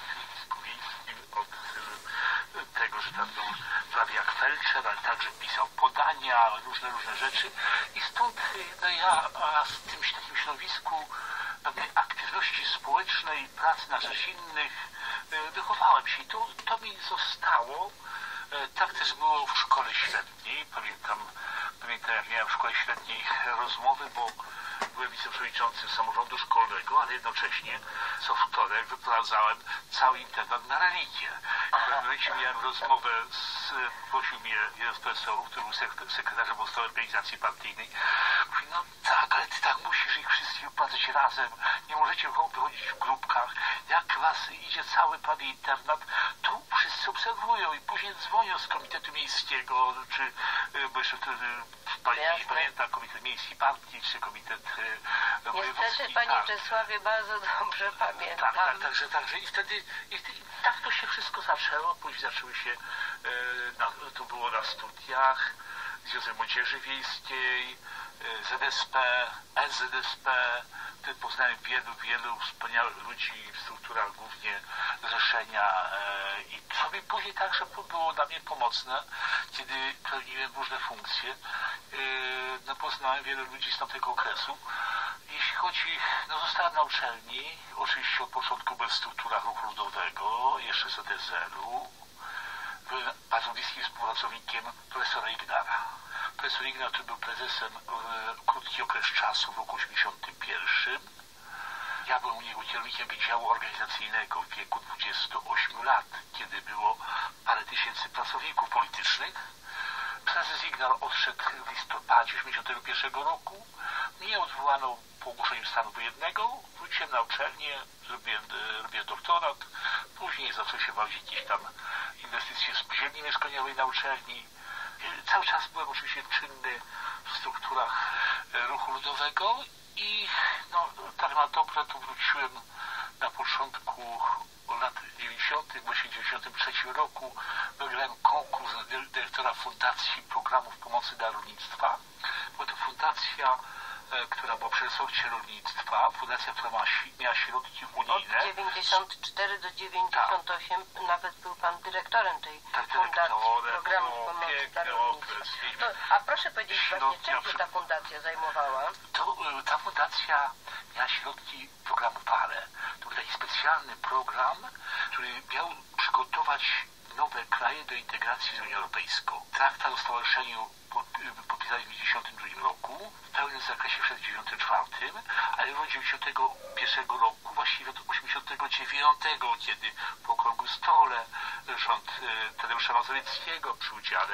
od tego, że tam był prawie jak felczer, ale także pisał podania, różne, różne rzeczy i stąd no ja w tym takim środowisku pewnej aktywności społecznej, pracy na rzecz innych wychowałem się i to, to mi zostało. Tak też było w szkole średniej. Pamiętam, pamiętam jak miałem w szkole średniej rozmowy, bo byłem wiceprzewodniczącym samorządu szkolnego, ale jednocześnie co wtorek wyprowadzałem cały internat na religię. W pewnym momencie miałem rozmowę z, prosił mnie jeden z profesorów, który był sekretarzem podstawowej organizacji partyjnej. Mówi, no tak, ale ty tak musisz ich wszystkich wyprowadzać razem, nie możecie wychodzić w grupkach. Jak was idzie cały prawie internat, to wszyscy obserwują i później dzwonią z komitetu miejskiego, czy, bo jeszcze wtedy pani pamięta, komitet miejski partii, czy komitet wojewódzki. Niestety, panie tak. Czesławie, bardzo dobrze pamiętam. Tak, tak, także, także i wtedy, i wtedy tak to się wszystko zaczęło, później zaczęły się, na, to było na studiach, Związek Młodzieży Wiejskiej, Z S P, S Z S P, wtedy poznałem wielu, wielu wspaniałych ludzi w strukturach głównie zrzeszenia i co mi później także było dla mnie pomocne, kiedy pełniłem różne funkcje. No, poznałem wielu ludzi z tamtego okresu. Jeśli chodzi, no zostałem na uczelni, oczywiście od początku byłem w strukturach ruchu ludowego, jeszcze Z S L-u. Byłem bardzo bliskim współpracownikiem profesora Ignara. Profesor Ignar, który był prezesem w krótki okres czasu w roku osiemdziesiątym pierwszym. Ja byłem u niego kierownikiem Wydziału Organizacyjnego w wieku dwudziestu ośmiu lat, kiedy było parę tysięcy pracowników politycznych. Prezes Ignar odszedł w listopadzie osiemdziesiątego pierwszego roku. Mnie odwołano po ogłoszeniu stanu wojennego. Wróciłem na uczelnię, zrobiłem, robiłem doktorat. Później zaczęły się bawić jakieś tam inwestycje w spółdzielni mieszkaniowej na uczelni. Cały czas byłem oczywiście czynny w strukturach ruchu ludowego i no, tak na dobre to wróciłem na początku lat dziewięćdziesiątych, właśnie w dziewięćdziesiątym trzecim roku wygrałem konkurs dyrektora Fundacji Programów Pomocy dla Rolnictwa. Była to fundacja, która była przy resorcie rolnictwa, fundacja, która ma, miała środki unijne. Od dziewięćdziesiąt cztery do dziewięćdziesiąt osiem tak. Nawet był pan dyrektorem tej tak, fundacji programu pomocy dla rolnictwa. No, a proszę powiedzieć właśnie, czym się ta fundacja zajmowała? To, ta fundacja miała środki programu P A R E. To był taki specjalny program, który miał przygotować nowe kraje do integracji z Unią Europejską. Traktat o stowarzyszeniu podpisali w dziewięćdziesiątym drugim roku, w pełnym zakresie przed dziewięćdziesiątym czwartym, ale w dziewięćdziesiątego pierwszego roku, właściwie od osiemdziesiątego dziewiątego, kiedy po okrągłym stole rząd Tadeusza Mazowieckiego przy udziale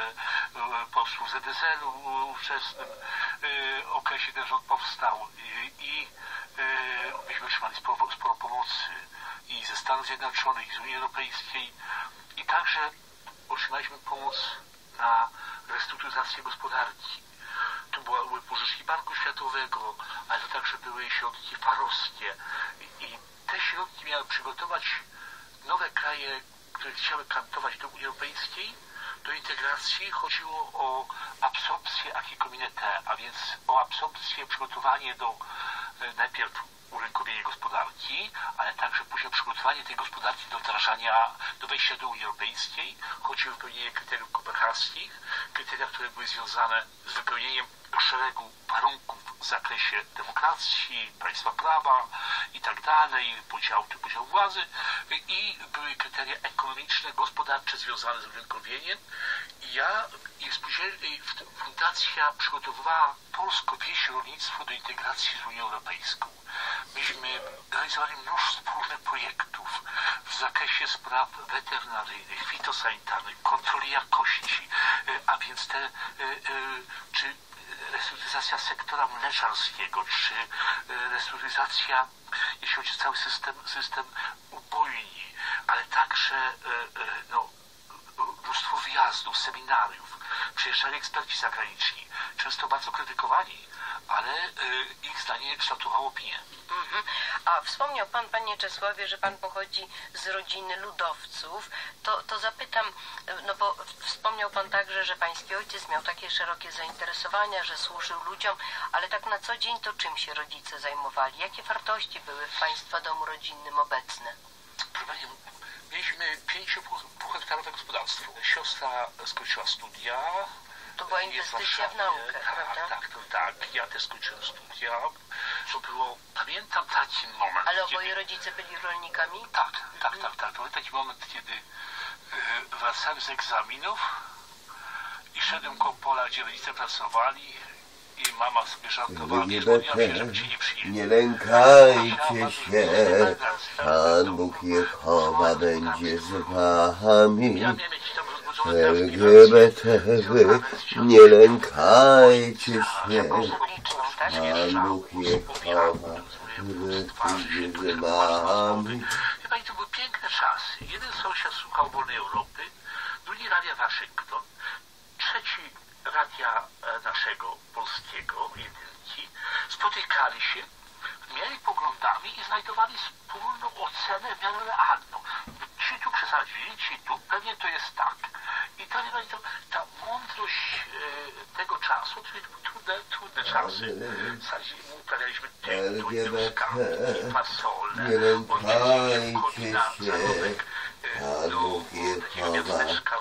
posłów Z S L-u w ówczesnym okresie ten rząd powstał i myśmy otrzymali sporo, sporo pomocy i ze Stanów Zjednoczonych, i z Unii Europejskiej i także otrzymaliśmy pomoc na restrukturyzację gospodarki. Tu były pożyczki Banku Światowego, ale to także były środki farowskie. I te środki miały przygotować nowe kraje, które chciały kandydować do Unii Europejskiej, do integracji. Chodziło o absorpcję acquis communautaire, a więc o absorpcję, przygotowanie do najpierw urynkowienie gospodarki, ale także później przygotowanie tej gospodarki do wdrażania, do wejścia do Unii Europejskiej. Chodzi o wypełnienie kryteriów kopenhaskich, kryteria, które były związane z wypełnieniem szeregu warunków w zakresie demokracji, państwa prawa i tak dalej, podziału czy podziału władzy, i były kryteria ekonomiczne, gospodarcze związane z urynkowieniem. I ja i spóźnienie, fundacja przygotowywała polską wieś rolnictwo do integracji z Unią Europejską. Myśmy realizowali mnóstwo różnych projektów w zakresie spraw weterynaryjnych, fitosanitarnych, kontroli jakości, a więc te, czy restrukturyzacja sektora mleczarskiego, czy restrukturyzacja, jeśli chodzi o cały system, system ubojni, ale także no, mnóstwo wyjazdów, seminariów. Przyjeżdżali eksperci zagraniczni, często bardzo krytykowani, ale ich zdanie kształtowało opinię. Mhm. A wspomniał Pan, Panie Czesławie, że Pan pochodzi z rodziny ludowców, to, to zapytam, no bo wspomniał Pan także, że Pański ojciec miał takie szerokie zainteresowania, że służył ludziom, ale tak na co dzień to czym się rodzice zajmowali? Jakie wartości były w Państwa domu rodzinnym obecne? Mieliśmy pięciuhektarowe gospodarstwo. Siostra skończyła studia. To była inwestycja w naukę, tak, prawda? Tak, to tak. Ja też skończyłem studia. To było, pamiętam taki moment. Ale oboje kiedy... rodzice byli rolnikami? Tak, tak, tak, tak. To był taki moment, kiedy y, wracałem z egzaminów i szedłem koło pola, gdzie rodzice pracowali, i mama sobie żartowała, wiesz, się, żeby cię nie przyjęli. Nie lękajcie się, Pan Bóg Jehowa będzie z wami. L G B T, nie lękajcie się, Pan Bóg Jehowa będzie z wami. Wie Pani, to były piękne czasy. Jeden sąsiad słuchał Wolnej Europy, drugi Radia Waszyngton, trzeci radia naszego polskiego, jedynki, spotykali się, mieli poglądami i znajdowali wspólną ocenę w miarę realną. Ci tu przesadzili, ci tu, pewnie to jest tak. I to, to ta mądrość e, tego czasu, to były trudne, trudne czasy. Uprawialiśmy tektury, skarbki, fasole, nie lękajcie się, Pan Bóg Jehowa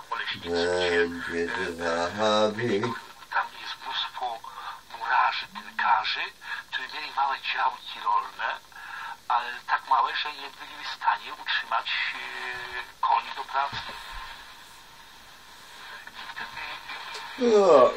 będzie z wami. Tam jest mnóstwo murarzy, tynkarzy, którzy mieli małe działki rolne, ale tak małe, że nie byli w stanie utrzymać e, koni do pracy. No,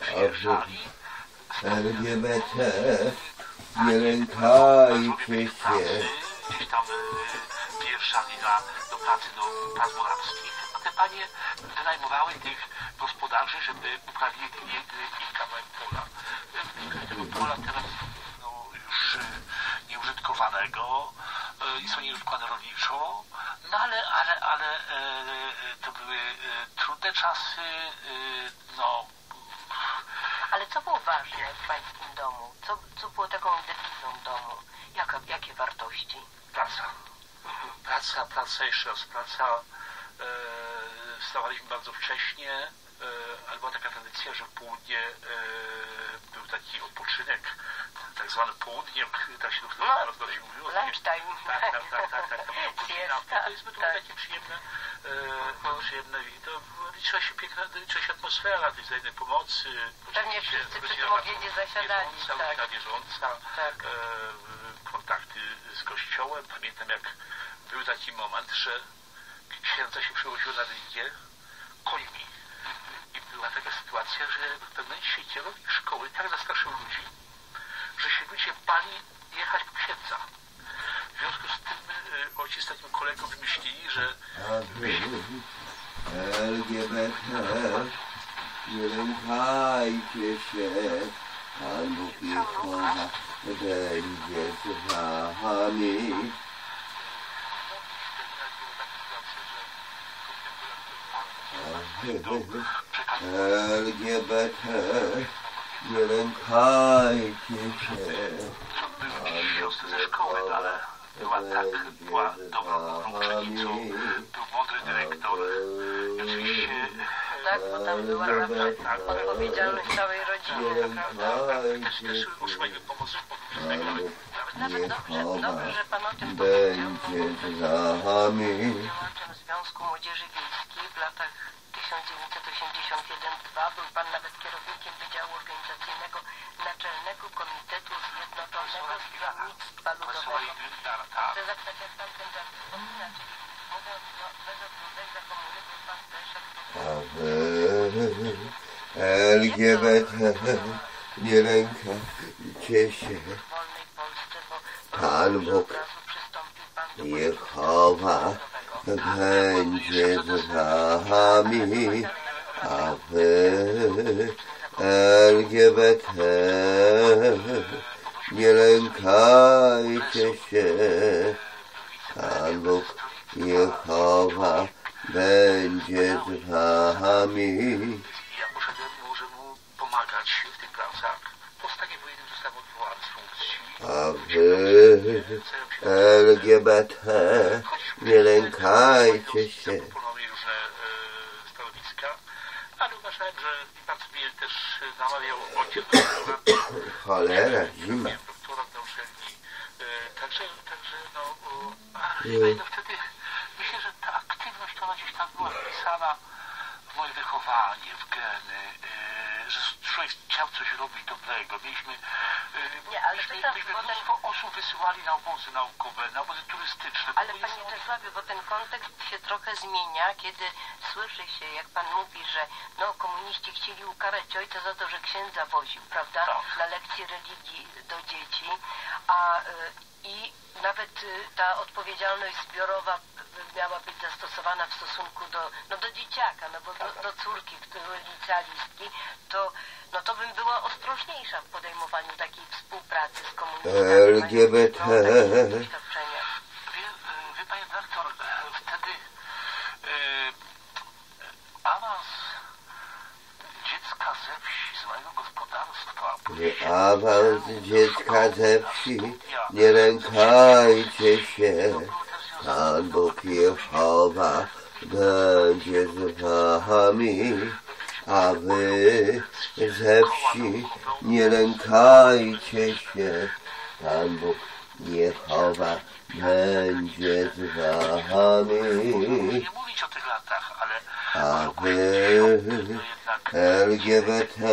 L G B T, nie lękajcie się. Gdzieś tam e, wjeżdżali na, do pracy do prac morawskich. A te panie wynajmowały tych gospodarzy, żeby uprawili ich kawałek pola. Tego pola teraz no, już nieużytkowanego i są nieużytkowane rolniczo, no ale, ale, ale to były trudne czasy, no. Ale co było ważne w Pańskim domu? Co, co było taką dewizą domu? Jaka, jakie wartości? Praca. Praca, praca, jeszcze raz praca. E, wstawaliśmy bardzo wcześnie, e, ale była taka tradycja, że w południe e, był taki odpoczynek, tak zwany południe, tak się to no, bardzo się mówiło. Lunchtime. Tak, tak, tak, tak, tak. To jest to było takie przyjemne, e, przyjemne, to liczyła się piękna, liczyła się atmosfera tej wzajemnej pomocy. Pewnie wszyscy przy tym obiedzie zasiadali. Bieżąca, tak. bieżąca, tak. e, kontakty z kościołem. Pamiętam, jak był taki moment, że księdza się przewoziło na religię końmi. I była taka sytuacja, że w pewnym momencie kierownik szkoły tak zastraszył ludzi, że się ludzie bali jechać po księdza. W związku z tym y, ojciec z takim kolegą wymyślili, że L G B T, nie lękajcie się, Pan Bóg Jehowa będzie z wami. L G B T, nie lękajcie się, Pan Bóg Jehowa była tak, była dobrą uczennicą, był mądry dyrektor. I oczywiście... Tak, bo tam była zawsze odpowiedzialność całej rodziny, prawda? Też, też otrzymaliśmy pomoc późnego. Nawet dobrze, dobrze, że pan o tym będzie z nami. Działaczem Związku Młodzieży Wiejskiej w latach tysiąc dziewięćset osiemdziesiąt jeden do dwa był pan nawet kierownikiem Wydziału Organizacyjnego Naczelnego Komitetu Zjednoczonego Stronnictwa Ludowego. Chcę zapytać, jak pan ten czas wspomina, czyli mówiąc no, bez odwróceń za komuny, był pan też L G B T, nie lękajcie się. Pan Bóg, Jehowa, będzie z wami, a wy, L G B T, nie lękajcie się. Pan Bóg, Jehowa, będzie z wami. Ja poszedłem mu, żeby mu pomagać w tych pracach. Po stanie wojennym zostałem odwołany z funkcji. A wy, L G B T, nie lękajcie się. Proponował różne e, stanowiska, ale uważałem, że pan mnie też namawiał ojciec doktora. Cholera, zima. Doktorat na uczelni. E, także, także, no, o, ale no wtedy myślę, że ta aktywność, ona gdzieś tam była wpisana w moje wychowanie, w geny, e, że człowiek chciał coś robić dobrego. Mieliśmy, e, nie, ale myśmy, teraz, myśmy bo mnóstwo ten... osób wysyłali na obozy naukowe, na obozy turystyczne. Ale panie Czesławie, bo ten kontekst się trochę zmienia, kiedy słyszy się, jak pan mówi, że no komuniści chcieli ukarać ojca za to, że księdza woził, prawda, tak, na lekcje religii do dzieci, a y, i nawet y, ta odpowiedzialność zbiorowa miała być zastosowana w stosunku do, no do dzieciaka, no bo do, do córki, która licealistki, to no to bym była ostrożniejsza w podejmowaniu takiej współpracy z komunistami. L G B T. Wie, wie panie doktor, wtedy e, awans dziecka ze wsi, z mojego gospodarstwa. Nie awans dziecka ze wsi, nie lękajcie się. Pan Bóg Jehowa będzie z wami, a wy ze wsi nie lękajcie się. Pan Bóg Jehowa będzie z wami, a wy L G B T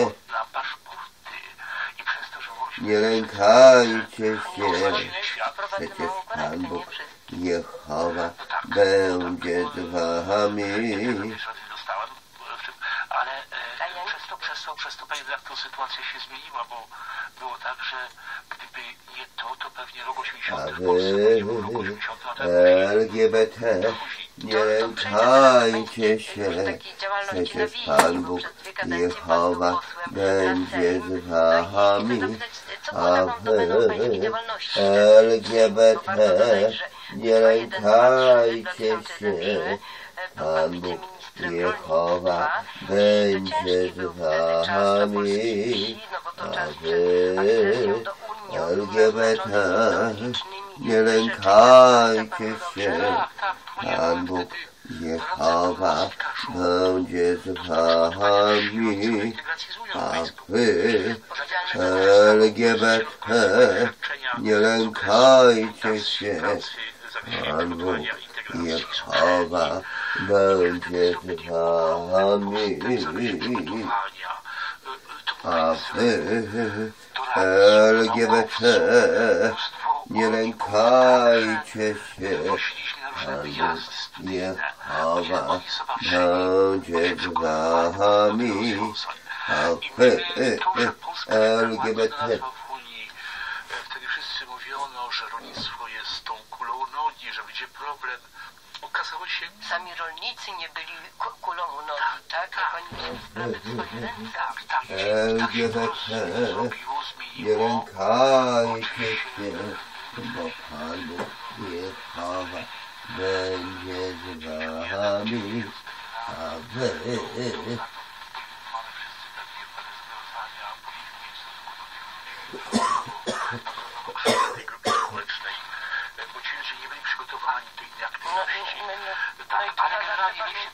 nie lękajcie się. Przecież Pan Bóg Jehowa będzie z wami. Ale e, przez to, przez to, przez to, panie dyrektor, sytuacja się zmieniła, bo było tak, że gdyby nie to, to pewnie rok osiemdziesiąty w Polsce nie był rok osiemdziesiąty. L G B T, nie lękajcie się. Przecież Pan Bóg Jehowa będzie z wami. A wy, L G B T, nie lękajcie się. Pan Bóg Jehowa będzie z wami, a wy, L G B T, nie lękajcie się. Pan Bóg Jehowa będzie z wami, a wy, L G B T, nie lękajcie się. Pan Bóg Jehowa będzie z wami, a wy, L G B T, nie lękajcie się. Pan Bóg Jehowa będzie z wami, a wy, L G B T. Wtedy wszyscy mówiono, że rolnictwo jest tą kulą nogi, że będzie problem. Okazało się... Sami rolnicy nie byli kulą u nogi, tak? Jak oni wzięli sprawy w swoje ręce. Tak, tak. L G B T, nie lękajcie się, bo Pan Bóg Jehowa będzie z wami, a wy... Mamy wszyscy takie pewne zobowiązania polityki w stosunku do tej grupy społecznej. Ale generalnie niech się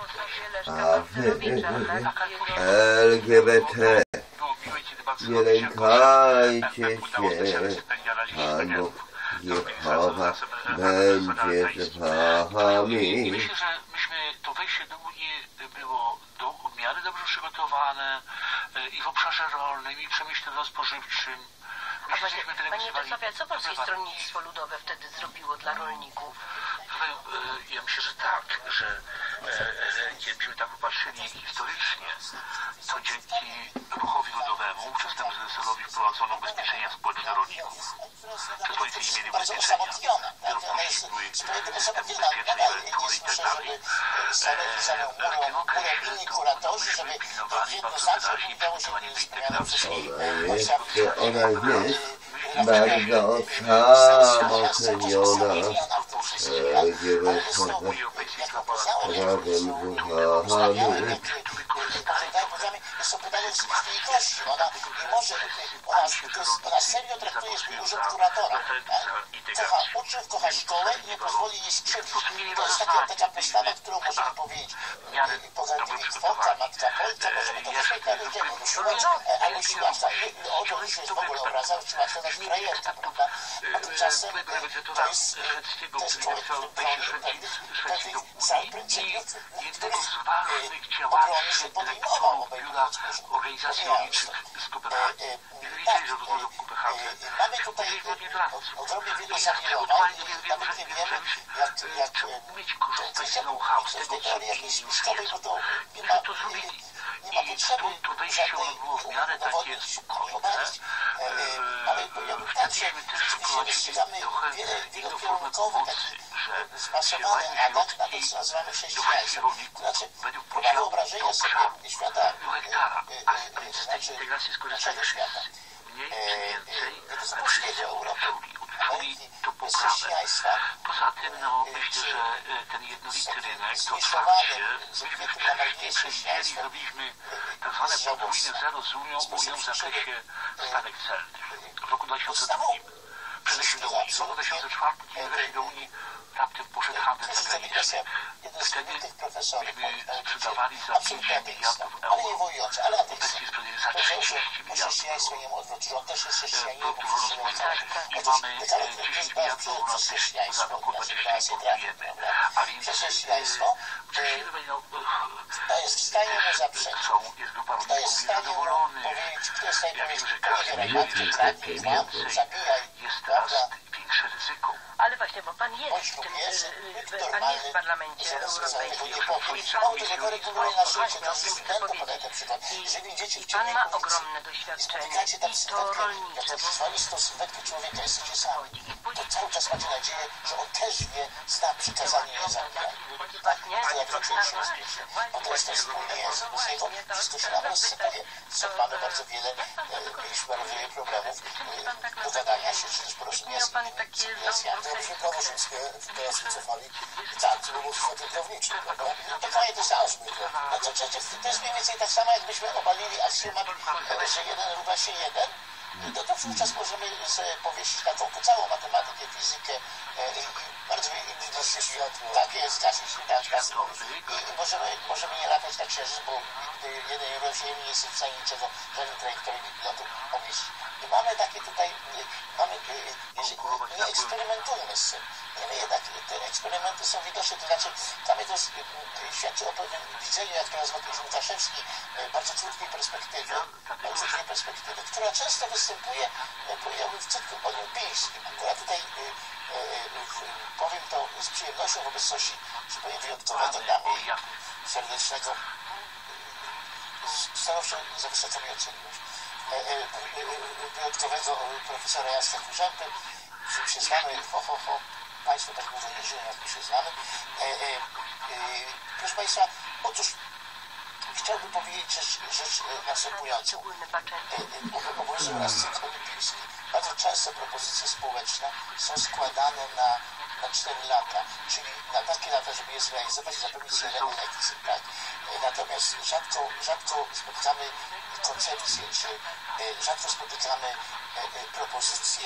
A wy, L G B T, nie lękajcie się, Pan Bóg Jehowa będzie z wami. Myślę, że myśmy to wejście do Unii było do, w miarę dobrze przygotowane i w obszarze rolnym, i przemyśleno-spożywczym. A Pani, Pani Sofia, co Polskie Stronnictwo Ludowe wtedy zrobiło dla rolników? Ja myślę, że tak, że jakbyśmy tak popatrzyli historycznie, to dzięki ruchowi ludowemu, ówczesnemu Z S L-owi wprowadzono ubezpieczenia społeczne rolników. Przez rolnicy nie mieli ubezpieczenia. Dopiero później były systemy bezpieczne, emerytury i tak dalej. W tym okresie to myśmy pilnowali bardzo wyraźnie przygotowanie do integracji. Ona jest bardzo samoceniona, L G B T razem z uchami. Są pytania z istniejkości. Ona nie może, ona, ona serio traktuje swój urząd kuratora. Kocha uczniów, kocha szkołę i nie pozwoli jej skrzywić. To jest taka, taka postawa, którą możemy powiedzieć. Poza tym twórca, matka Polka, możemy to wyświetlać, a jeśli matka, o to już jest w ogóle obraza, jeśli matka nasz projekt, prawda? A tymczasem to jest, to jest człowiek, który broni pewnych zapryncypiów, których obrony się podejmował, Biura Organizacji Rolniczych z Kopenhagi. Nie wiedzieli, że to było w Kopenhadze. Mamy tutaj ogromnie wielu zawielono i nawet nie wiemy, jak trzeba umieć korzystać z know-how, z tego, co inni już wiedzą. I że to zrobili. I stąd to wejście było w miarę takie spokojne. Wtedy też wprowadzili trochę inną formę pomocy, że siewanie środki do kwestii rolników według podziału do obszaru, do hektara, a z tej integracji skorzystali wszyscy. Mniej czy więcej, ale wszyscy odczuli, odczuli tą poprawę. Poza tym, no, myślę, że ten jednolity rynek, to otwarcie, myśmy wcześniej przewidzieli, zrobiliśmy tak zwane podwójne zero z Unią, Unią w zakresie stawek celnych w roku dwa tysiące drugim. Przeszliśmy do Unii. W roku dwa tysiące czwartym, kiedy weszli do Unii, raptem poszedł handel zagraniczny. Wtedy myśmy sprzedawali za pięć miliardów euro. Obecnie sprzedajemy za trzydzieści miliardów euro. Produktów rolno-spożywczych. I mamy dziesięć miliardów euro na zbyt, za około dwadzieścia importujemy. A więc wcześniej no, są, jest grupa rolników niezadowolonych. Ja wiem, że każdy minister pragnie więcej. Jest teraz większe ryzyko. Ale właśnie, bo Pan jest w tym, Pan jest w Parlamencie Europejskim. I Pan ma ogromne doświadczenie i to rolnicze. To cały czas macie nadzieję, że on też wie, zna przykazanie nie zabijać. To jak zaczął się rozbierze. Bo to jest ten wspólny język. Z niego wszystko się nam rozsypuje. Stąd mamy bardzo wiele, mieliśmy bardzo wiele problemów do gadania się, czy też porozumienia z innymi. Wyprawo rzymskie w teraz wycofali tak, rybołówstwo wędrownicze, prawda? Dokładnie to samo zwykle. No to, to, to jest mniej więcej tak samo, jakbyśmy obalili aksjomat, że jeden równa się jeden. No to wówczas możemy sobie powiesić na tą całą matematykę, fizykę i bardzo wiele innych dosyć. Tak jest, zgadza się, tak, tak. I możemy, możemy nie latać na księżyc, bo gdy jeden równa się nie jest w stanie niczego, żadnej trajektorii lotu powiesić. I mamy takie tutaj, mamy, jeżeli nie eksperymentujmy z tym. Niemniej jednak te eksperymenty są widoczne, to znaczy dla mnie to jest, świadczy o pewnym widzeniu, jak to nazywa Łukaszewski, bardzo krótkiej perspektywy, bardzo krótkiej perspektywy, która często występuje, powiedziałbym, w cyklu olimpijskim. Akurat tutaj powiem to z przyjemnością w obecności, że powiem, wyjątkowego dla mnie serdecznego, stanowczo za wysoko mnie oceniłeś, wyjątkowego profesora Jacka Kurzępy, z którym się znamy, ho, ho, ho. Państwo tak długo nie żyją, jak my się znamy. E, e, e, proszę Państwa, otóż chciałbym powiedzieć rzecz, rzecz następującą. E, obowiązuje nas cykl olimpijski. Bardzo często propozycje społeczne są składane na, na cztery lata, czyli na takie lata, żeby je zrealizować i zapewnić sobie reelekcję. Tak? E, natomiast rzadko, rzadko spotykamy koncepcje, czy e, rzadko spotykamy e, e, propozycje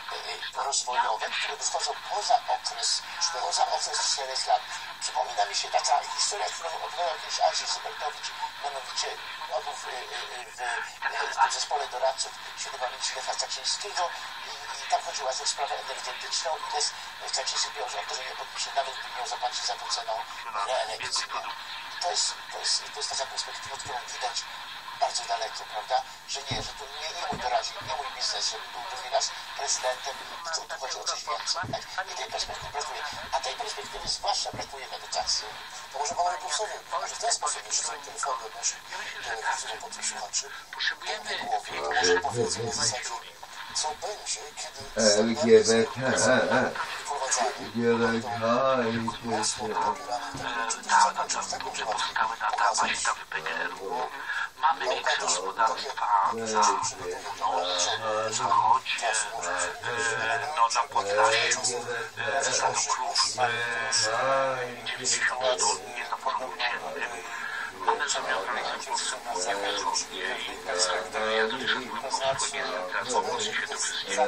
rozwojowe, które wychodzą poza okres, poza okres czterech lat. Przypomina mi się taka historia, którą opowiadał kiedyś Andrzej Sybertowicz, mianowicie on był w, w, w, w tym zespole doradców świętej pamięci Lecha Kaczyńskiego i, i tam chodziło o sprawę energetyczną i Lech Kaczyński powiedział, że on to, że nie podpisze, nawet by miał zapłacić za tą ceną reelekcji. To jest, to, jest, to jest taka perspektywa, którą widać bardzo daleko, prawda? Że nie, że tu nie, nie mój doraźnik, nie mój biznes, żeby był drugi raz prezydentem, tu, tu chodzi o coś więcej. Tak? I tej perspektywy brakuje. A tej perspektywy zwłaszcza brakuje w edukacji. To może panowie profesorowie, może w ten sposób jeszcze są telefony naszych telewizyjnych słuchaczy. Potrzebujemy głowy, to może powiedzmy w zasadzie, co będzie, kiedy L G B T nie lękajcie się. Tak, na czas duże powstały lata właśnie tam w P G R U. Mamy większe gospodarstwa na zachodzie, no na Podlasiu, w Stanu Królów, dziewięćdziesiąt ton jest na poziomie dziennym. One zawiązane są po wschodniej i ja słyszałem po wschodniej teraz odnosi się do wszystkiego.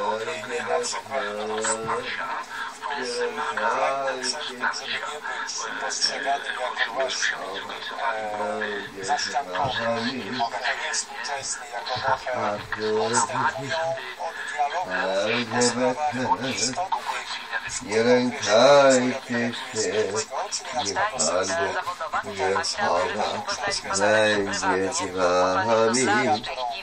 To jest wymaga wsparcia. Chodziło się o zorganizowaniu zaszczętny, współczesny, jako trochę odstępują od dialogu. Nie lękajcie się, niech Pan Bóg Jehowa będzie z wami.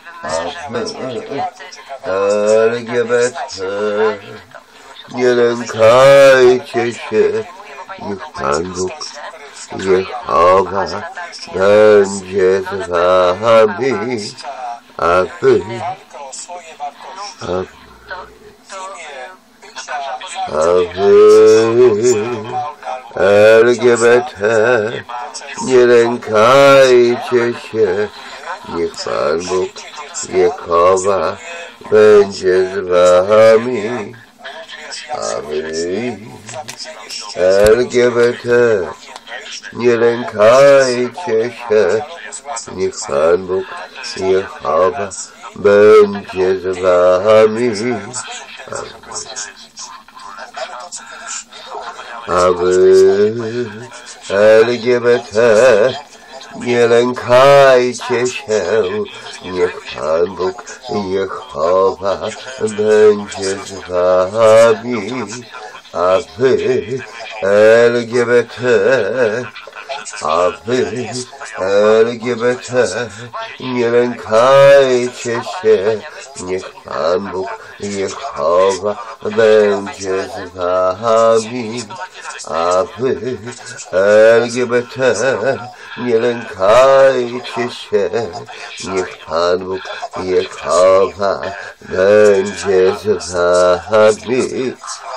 L G B T nie lękajcie się, niech Pan Bóg Jehowa będzie z wami, a wy, a, a wy, L G B T, nie lękajcie się, niech Pan Bóg Jehowa będzie z wami, a wy, L G B T, nie lękajcie się, niech Pan Bóg Jehowa będzie z wami, a wy, L G B T, nie lękajcie się, niech Pan Bóg Jehowa będzie z wami, a wy, L G B T, a wy, L G B T, nie lękajcie się, niech Pan Bóg Jehowa będzie z wami, a wy, L G B T, nie lękajcie się, niech Pan Bóg Jehowa będzie z wami.